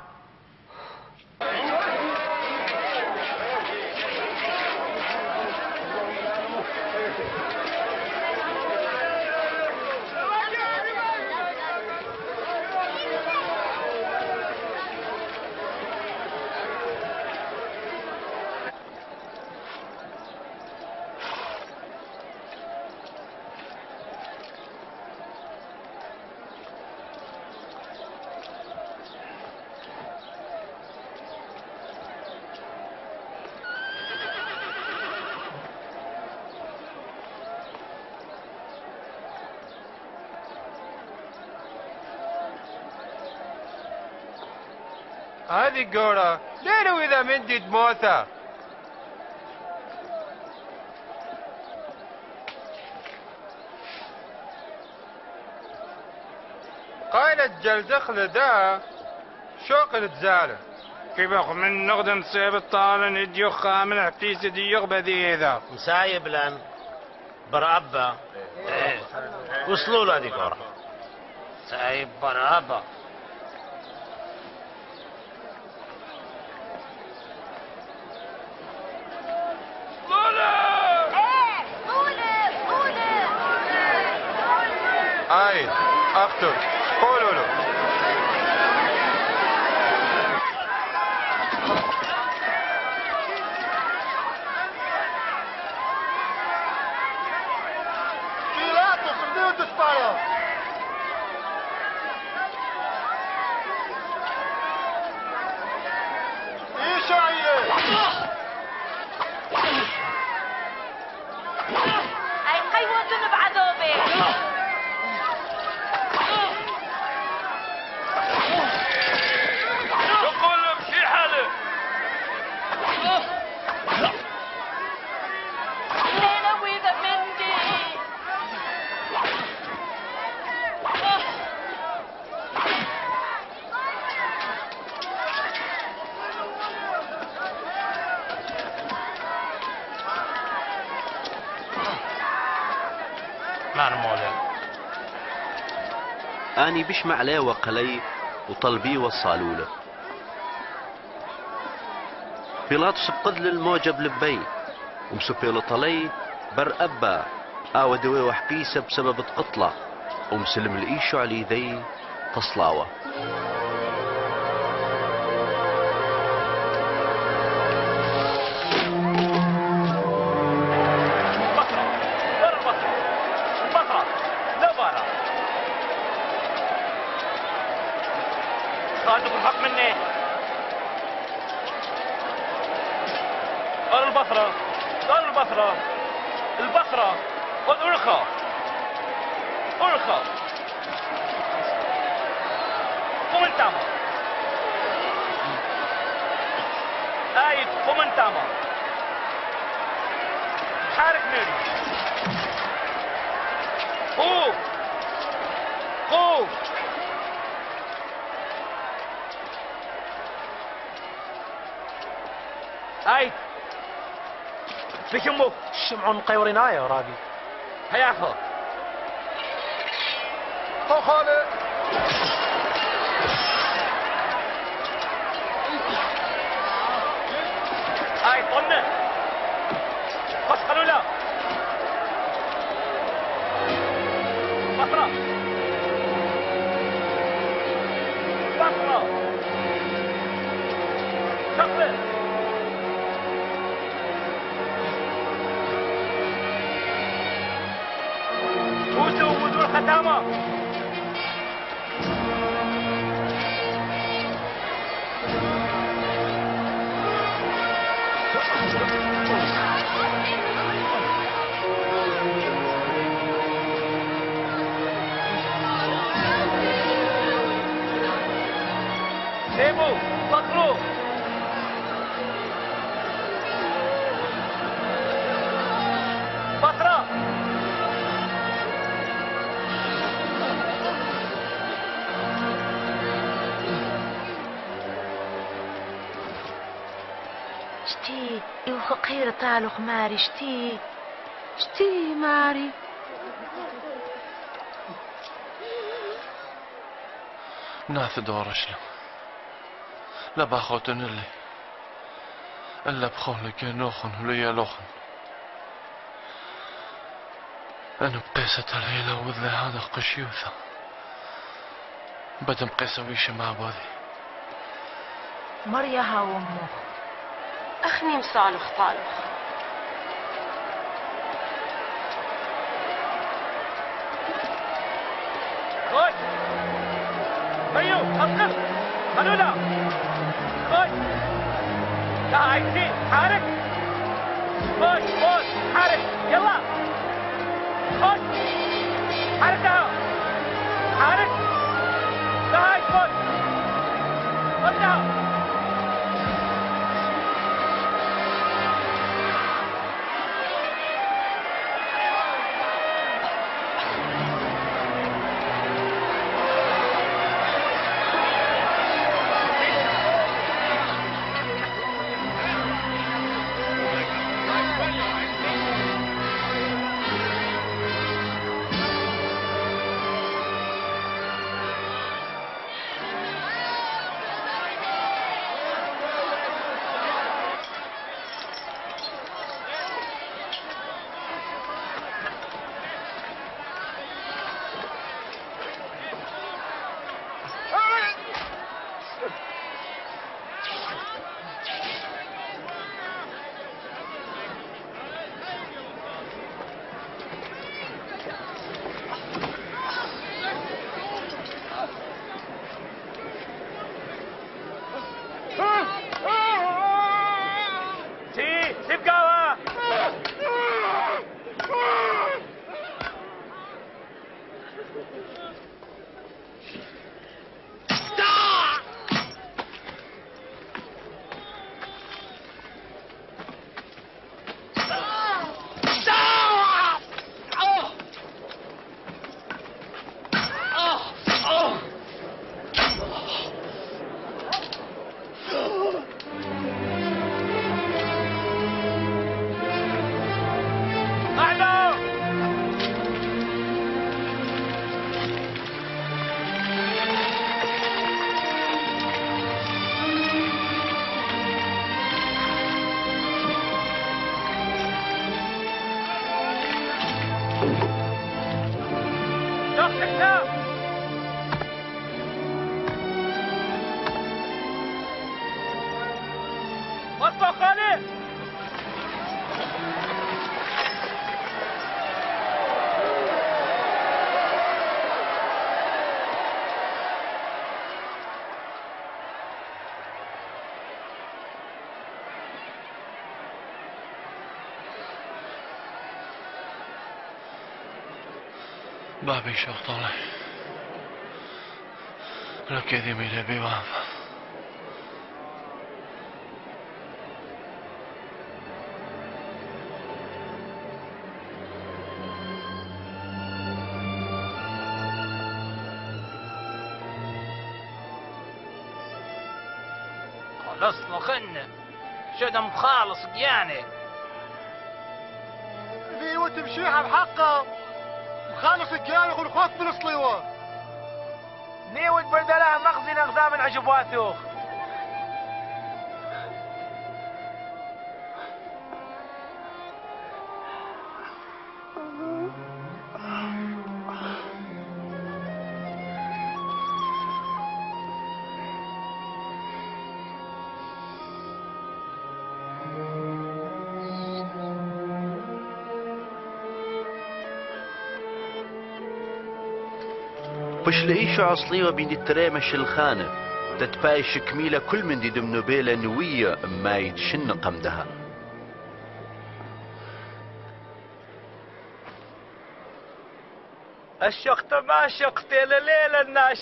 هذه قورة ليلو إذا من جد موتى. قايلة جلدخل ده شوق نتزاله كيف من نخدم سيب الطالن يديوخا من حتيس ديوخ بذيذا مسايب لان برابا ايه وصلوا له هذيك ورا سايب برابا عايد اقتل قولوا له بيلاطس بدون تسبايا ايش عيه اي قيوة بعذوبه اني بشمع عليه وقلي وطلبي وصالوا له. بيلاطس بقدل الموجب لبي ومسبيل طلي بر ابا اودوي وحبيسه بسبب القطله ومسلم الايشو على ذي تصلاوه. صادق الحق مني البصرة البصرة البصرة خذ أرخى أرخى قم انتما آيد قم انتما حارك ميري خوف خوف هاي بشمو الشمعون مقيورينايا يا رابي هيا اخو هو خالد هاي طنة خش خلولا بصرة بصرة شغلة وزو وزو الختامة سيبو بطلو بطرة شتي يوخ خير طالق ماري شتي شتي ماري ناث دور اشلم لا باخوتن اللي الا بخون لك نوخن وليا لوخن انا بقيسة الليلة وذا هذا قشيوثة بدم قيسة ويش مع بوذي مريها وامه اخني مصالح طالخ خش ميو اصقف خلولا خش لا عايزين حارك خش خش حارك يلا خش حركها حارك لا عايز خش خشها بابي شو طالع لك يا ذي ميلي بيوافا خلصنا خلنا شدم خالص يعني ذي وتمشيها بحقه مخالص الجانخ والخوف من الصليوه نيوت بردلها مخزن اغذاء من عجبواته بش لإيشو عصليوة بين الترامش الخانة تتبايش كميلة كل من دي دمنو بيلا نوية ما يتشن قمدها الشقطة ما شقتي لليلة الناش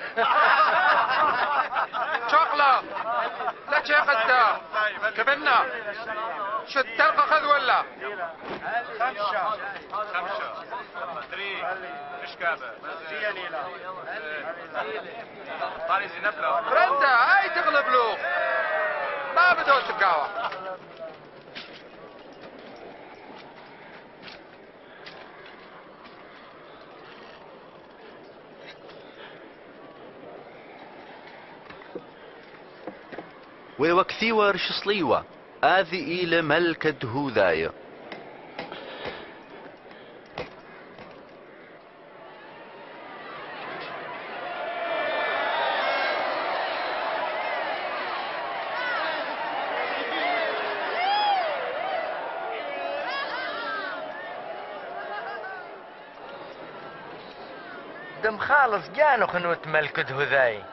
شغلة لا تشيقتا كبرنا شو التلقى خذ ولا خمسة خمسة دري مش كابة طاري زينبلة رندا هاي تغلب له ما بدو تقاوى ويوكثيوة رش صليوة آذي إلى ملكة هوذايا دم خالص جانو خنوت ملكة هذاي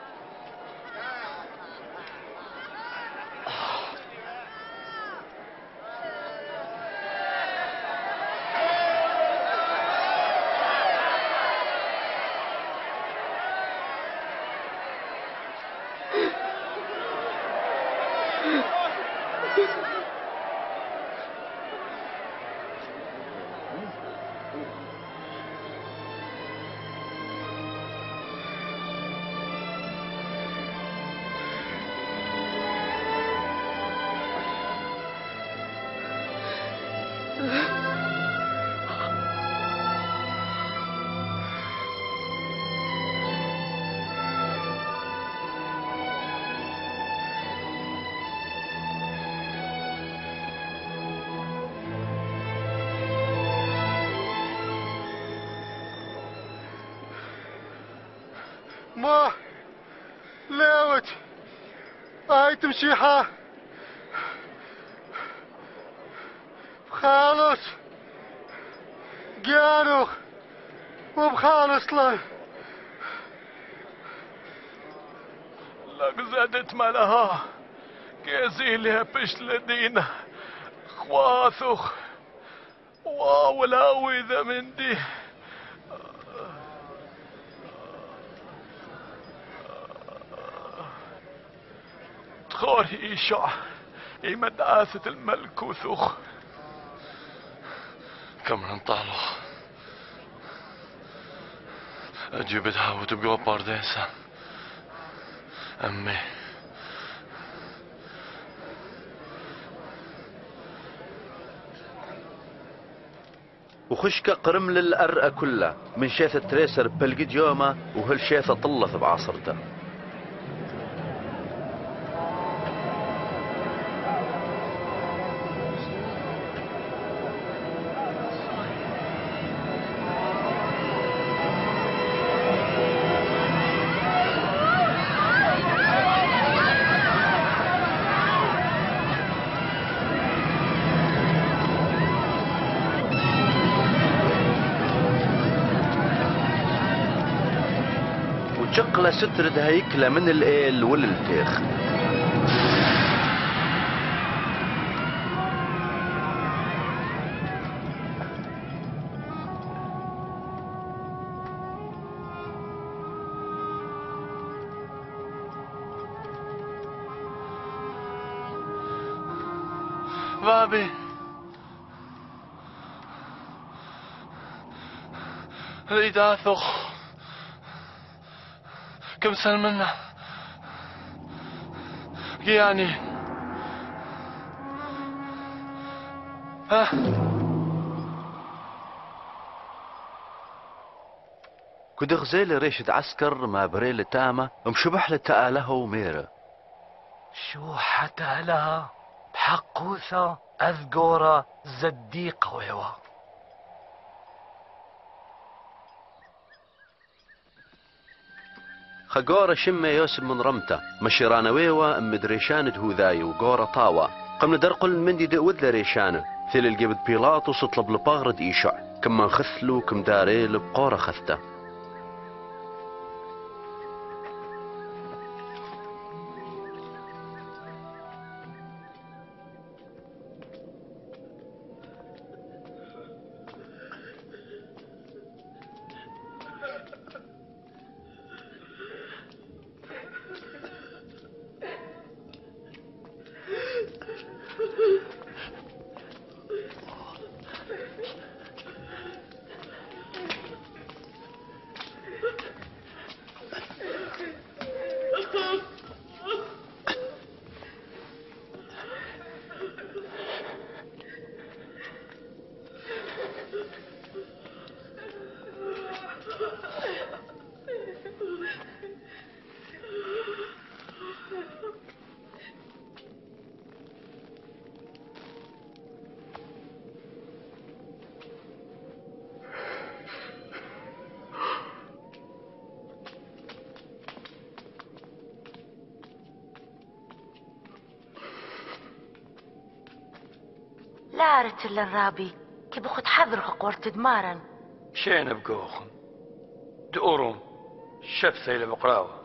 ما ليوت هاي تمشيها بخالص جانوخ وبخالص له لك زادت مالها كيزي لها بش لدينا خواثوخ واولاوي ذا من دي خوري إيشع إيمد آثة الملك وثوخ كم ننطالو أجيبتها وتبقى بارديسا أمي وخشكة قرمل الأرقة كلها من شاثة تريسر بلقد يومه وهالشاثة طلث بعصرته شقلة سترد هيكلة من الإيل والالتيخ بابي اريد اثق كم سنة منا يعني ها كد غزيل ريشة عسكر ما بريل تامة مشبح لتآله وميرة شو حتى لها بحقوثة أذقورة زديقة ويوا خقورة شمة يوسف من رمته مشيران ويوا مدريشان دهوذاي وقورة طاوة قمنا درقل من دي دقود لريشانه ثل الجبد بيلاطس وطلب لباغرد إيشع كما خثلو كم داريل بقورة خثته لا رتل الرابي كي بخد حذرق قورت دمارا شين بقوخن دورهم شفثي لبقراوة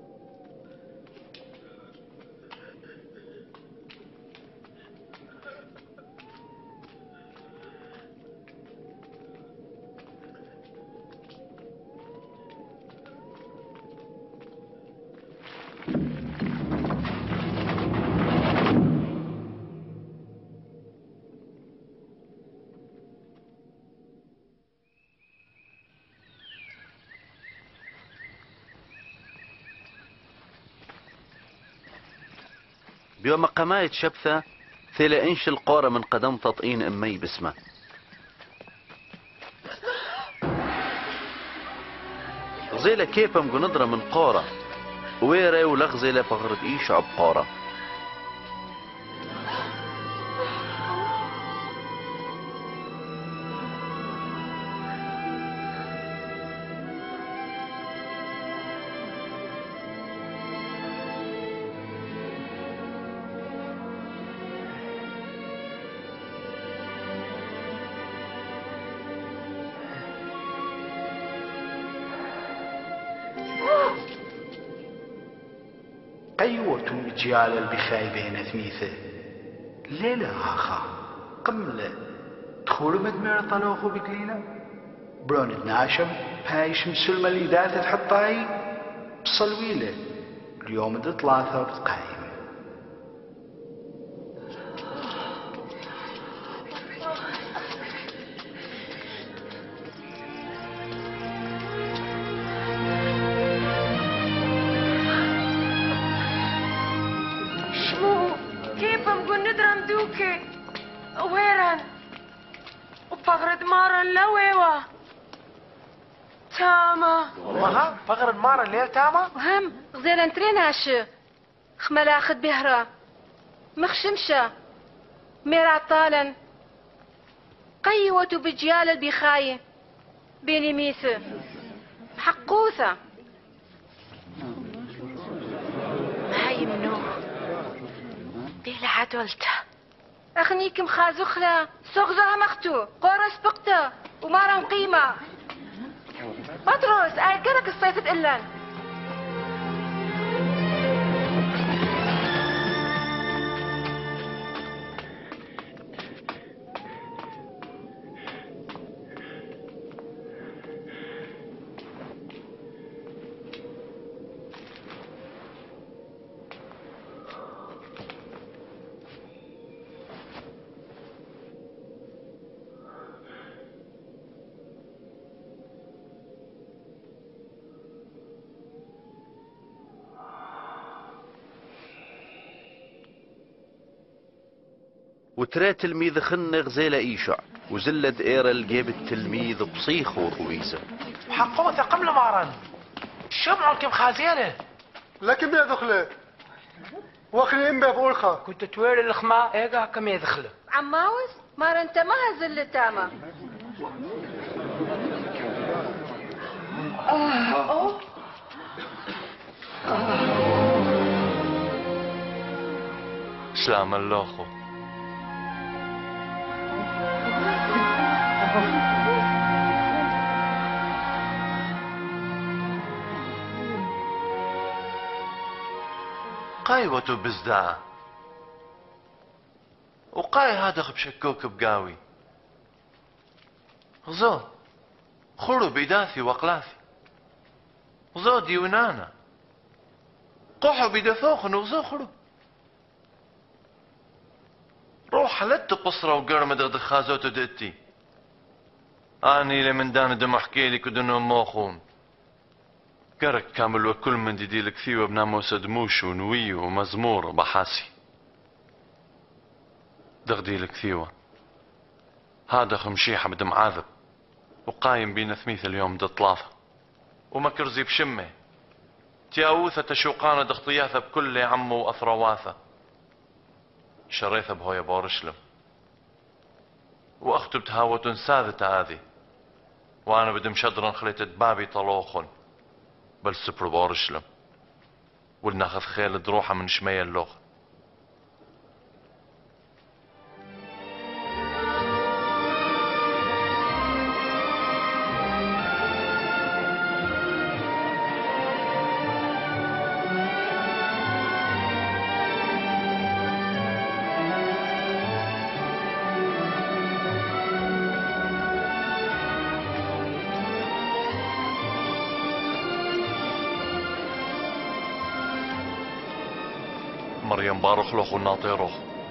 بيوم قماية شبثة ثيل انش القورة من قدم تطئين امي بسمه غزيلة كيفا مقندرة من قورة ويري ولغزيلة فغرد ايش عب قورة قيوة جيال البخاي بين ثميثه ليلة هاخا قملة دخولوا مدمير طلوخوا بقليلة برون ناشم هايش مسلمة الإداثة تحطاي بصلويلة اليوم دي ثلاثة بتقايم ويران وفقرد مارا لويوا تاما والله فقرد مارا الليل تاما وهم غزيلا تريناش خملا اخد بهرة مخشمشة ميرا طالا قيوة بجيال البخاية بيني ميسة حقوثة هاي منو بيلا عدولته أخنيك مخازخلة سوغزها مختو قورس بقته ومارا قيمة بطرس أذكرك الصيفة إلا وترى تلميذ خن غزيلة إيشع وزلد إيرل جيب التلميذ بصيخ ورويزة حقوثة قبل مارن شمعوا كم خازينه لكن بيه دخله واخلي امبي بقولخا كنت توير الخما ايقا كم يدخله عماوس مار انت ما هزل تاما آه. سلام الله خو قايوة بزداء وقاي هذا بشكوك بقاوي زو خلو بيداثي وقلاثي زو ديونانا قوحو بيدثوخن وزو خلو روح حلت قصرة وقرمة دغدغ خازوتو دتي اني لمن دان دم احكي لك ودنو موخون قرك كامل وكل من دي لك ثيوة بناموس دموش ونوي ومزمور بحاسي دغدي لك ثيوة هذا خمشيحة بدم عاذب وقايم بين ثميث اليوم دي طلافة ومكرزي بشمه تياوثة تشوقانة دخطياثة بكل عمو وأثرواثة شريثة بهوية بورشلم واختب تهاوة ساذة هذه وانا بدم شدرا خليت بابي طلوخن بل سبر بورشلم ولناخذ خيل دروحة من شمية اللغة مريم بارخلوخ وناطيروخ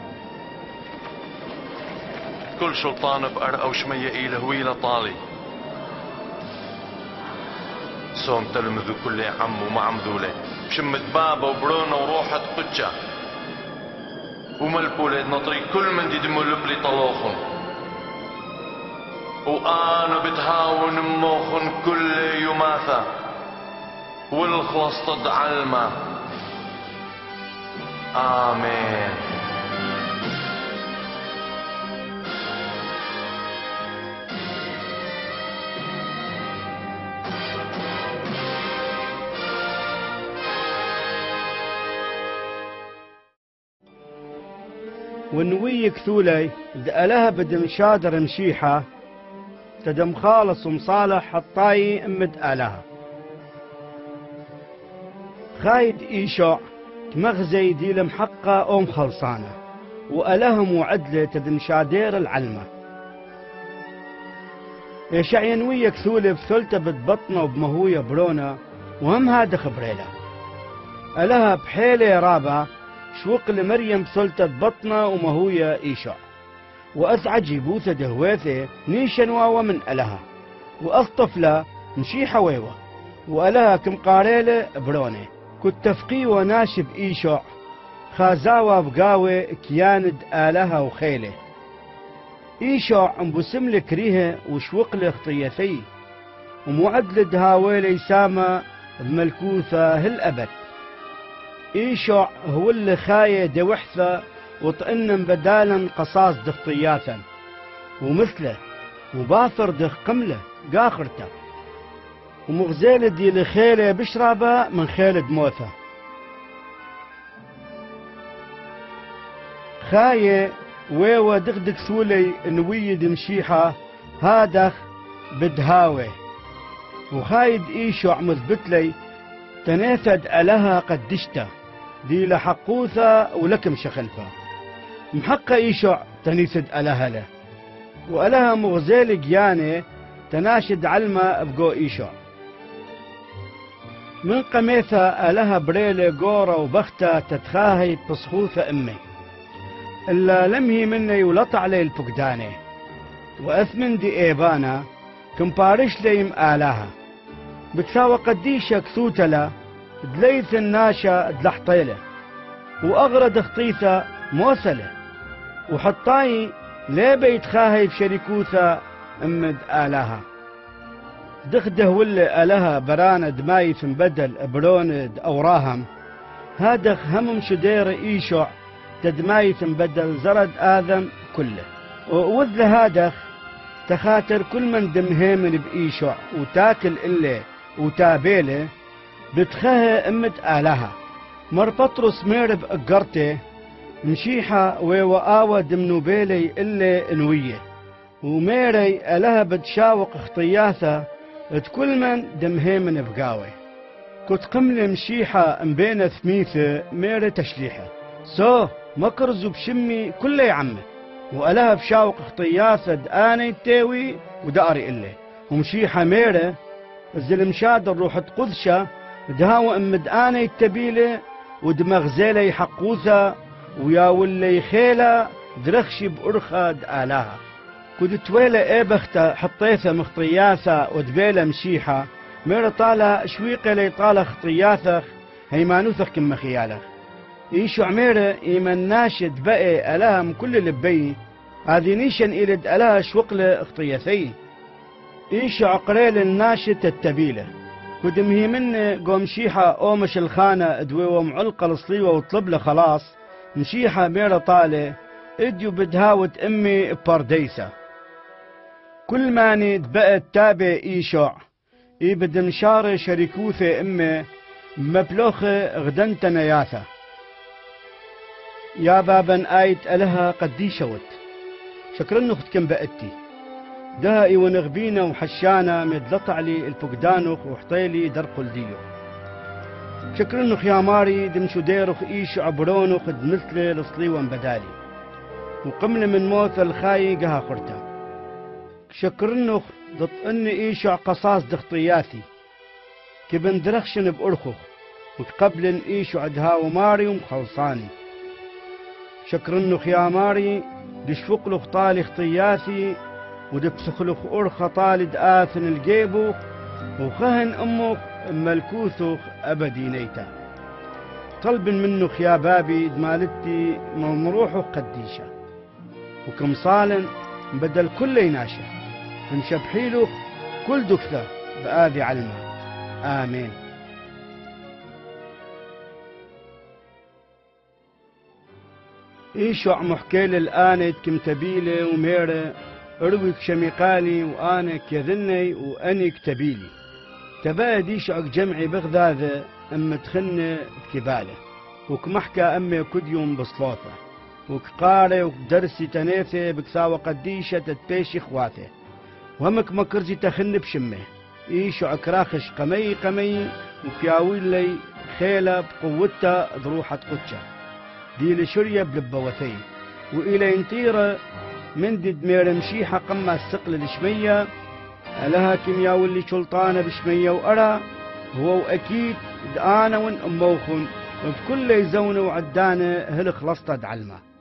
كل شلطان بأرقى وشمية إيله ويله طالي صوم تلمذو كل عم ومعمذولة بشمت بابا وبرونة وروحة قجة وملبولة نطري كل من دي دمو لبلي طلوخن وأنا بتهاون موخن كل يماثة والخلص ضد علمة آمين ونوي كثولي دقلها بدم شادر مشيحة تدم خالص ومصالح حطاي امد آلها خايد إيشع تمغزي دي لمحقة أم خلصانة وألهم وعدلة تدم شادير العلمة يشعين ويا كثولة بثلتة بتبطنة وبمهوية برونة وهم هذا خبريلة ألها بحيلة رابعة شوق لمريم بثلتة بطنة ومهوية إيشع وأسعد جيبوثة دهويثة نيشن واوا من ألها وأصطفلة مشيحة ويوة وألها كم قاريلة برونة كنت تفقي وناشب إيشع خازاوة بقاوة كياند آلها وخيلة إيشع مبسم لكريها وشوق لخطيثي ومعدل دهاويلة سامة بملكوثة هالأبد إيشع هو اللي خاية دوحثة وطئن بدالا قصاص دخطياتا ومثله وباثر دخ قملة قاخرته ومغزيل دي لخيلة بشرابة من خيل دموثة خاية ويوة دغدق سولي نويد مشيحة هادخ بدهاوي وخايد إيشع مثبتلي تناثد ألها قدشته دي لحقوثة ولكم شخلفة محقة إيشع تنيسد ألها له وألها مغزيل جياني تناشد علمة بقو إيشع من قميثة ألها بريلة قورة وبختة تتخاهي بصخوثة أمي إلا لمهي مني ولطع لي الفقداني وأثمن دي إيبانا كمبارش ليم آلها بتساوى قديشة كثوتلا دليث الناشا دلحطيلة وأغرد خطيثة موصلة وحطاي ليه بيتخاهي بشركوثة امد آلها دخده ولا آلها براند مايث مبدل بروند أو راهم هادخ همم شدير إيشع تدمايث مبدل زرد آذم كله ووذ هادخ تخاطر كل من دمهيمن بإيشع وتاكل إله وتابيله بتخاه امد آلها مر بطرس مير بأقرته مشيحة ووآوة دمنوبيلي إلا انوية وميري ألها بتشاوق اخطياثة كل من دمهيمن بقاوي كنت قمل مشيحة مبين ثميثة ميري تشليحة سو مكرزو بشمي كل يعمه وألها بشاوق اخطياثة دآني التاوي وداري إلا ومشيحة ميري الزلمشاد الروح قدشة دهاو ام دآني التبيلة ودمغزيلي حقوثة ويا ولي خيلة درخشي بأرخة دآلاها كود تويلة ايبختا حطيثة مخطياثة ودبيلة مشيحة ميرا طالة شويقة لي طالة خطياثة هيمانوثخ كم خيالة ايشو عميرة ايمن ناشد بقي ألاهم كل لبي هذه نيشن إلد ألاها شوقلة اخطياثي ايشو عقريل الناشد التبيلة كود مهيمن قوم شيحة اومش الخانة دويوة معلقة الصليوة وطلب له خلاص مشيحة ميرا طالة اديو بدهاوت امي بارديسة كل ماني دبقت تابع ايشع اي بدمشارة شريكوثة امي مبلوخة غدنت نياثة يا بابا آيت ألها قديشوت شكرا اخت كم بقتي دهائي ونغبينا وحشانا مدلطع لي الفقدانخ وحطيلي درق الديو شكرا اخ يا ماري دمشو ديرخ ايش عبرونخ دمثلي لصليوان بدالي وقمنا من موت الخاي قها خرتا شكرا اخ ضط اني ايشع قصاص دخطياثي كبن درخشن بأرخخ وقبل ايشو عدها وماري ومخلصاني شكرا اخ يا ماري دشفقلخ طالي خطياثي ودبسخلخ أرخ طالد آثن الجيبو وخهن أمك ملكوثخ أبدي نيتا طلب منك يا بابي دمالتي مروحه قديشة وكم صالن بدل كل ناشة نشبحيلك كل دكثة بآذي علمه آمين إيشع محكيل الآن كم تبيلي وميرة ارويك شميقالي وأنا كذني وأنيك تبيلي تبا ديشعك جمعي بغداد أم تخن بكبالة وكمحكى أمي كديوم بصلاثة وكقاري وكدرسي تنيثة بكساوة قديشة تتبيشي خواته وهمك مكرزي تخن بشمه إيشو أكراخش قمي قمي وكياويل لي خيلة بقوتها ضروحة قدشة دي لشرية بلبوثي وإلى ينطيرة من دد مير مشيحة قمة السقل الشمية لها كيمياء واللي شلطانة بشمية وأرى هو وأكيد دآنا ون أموخن وبكل يزون وعدانة هل خلصت دعلمه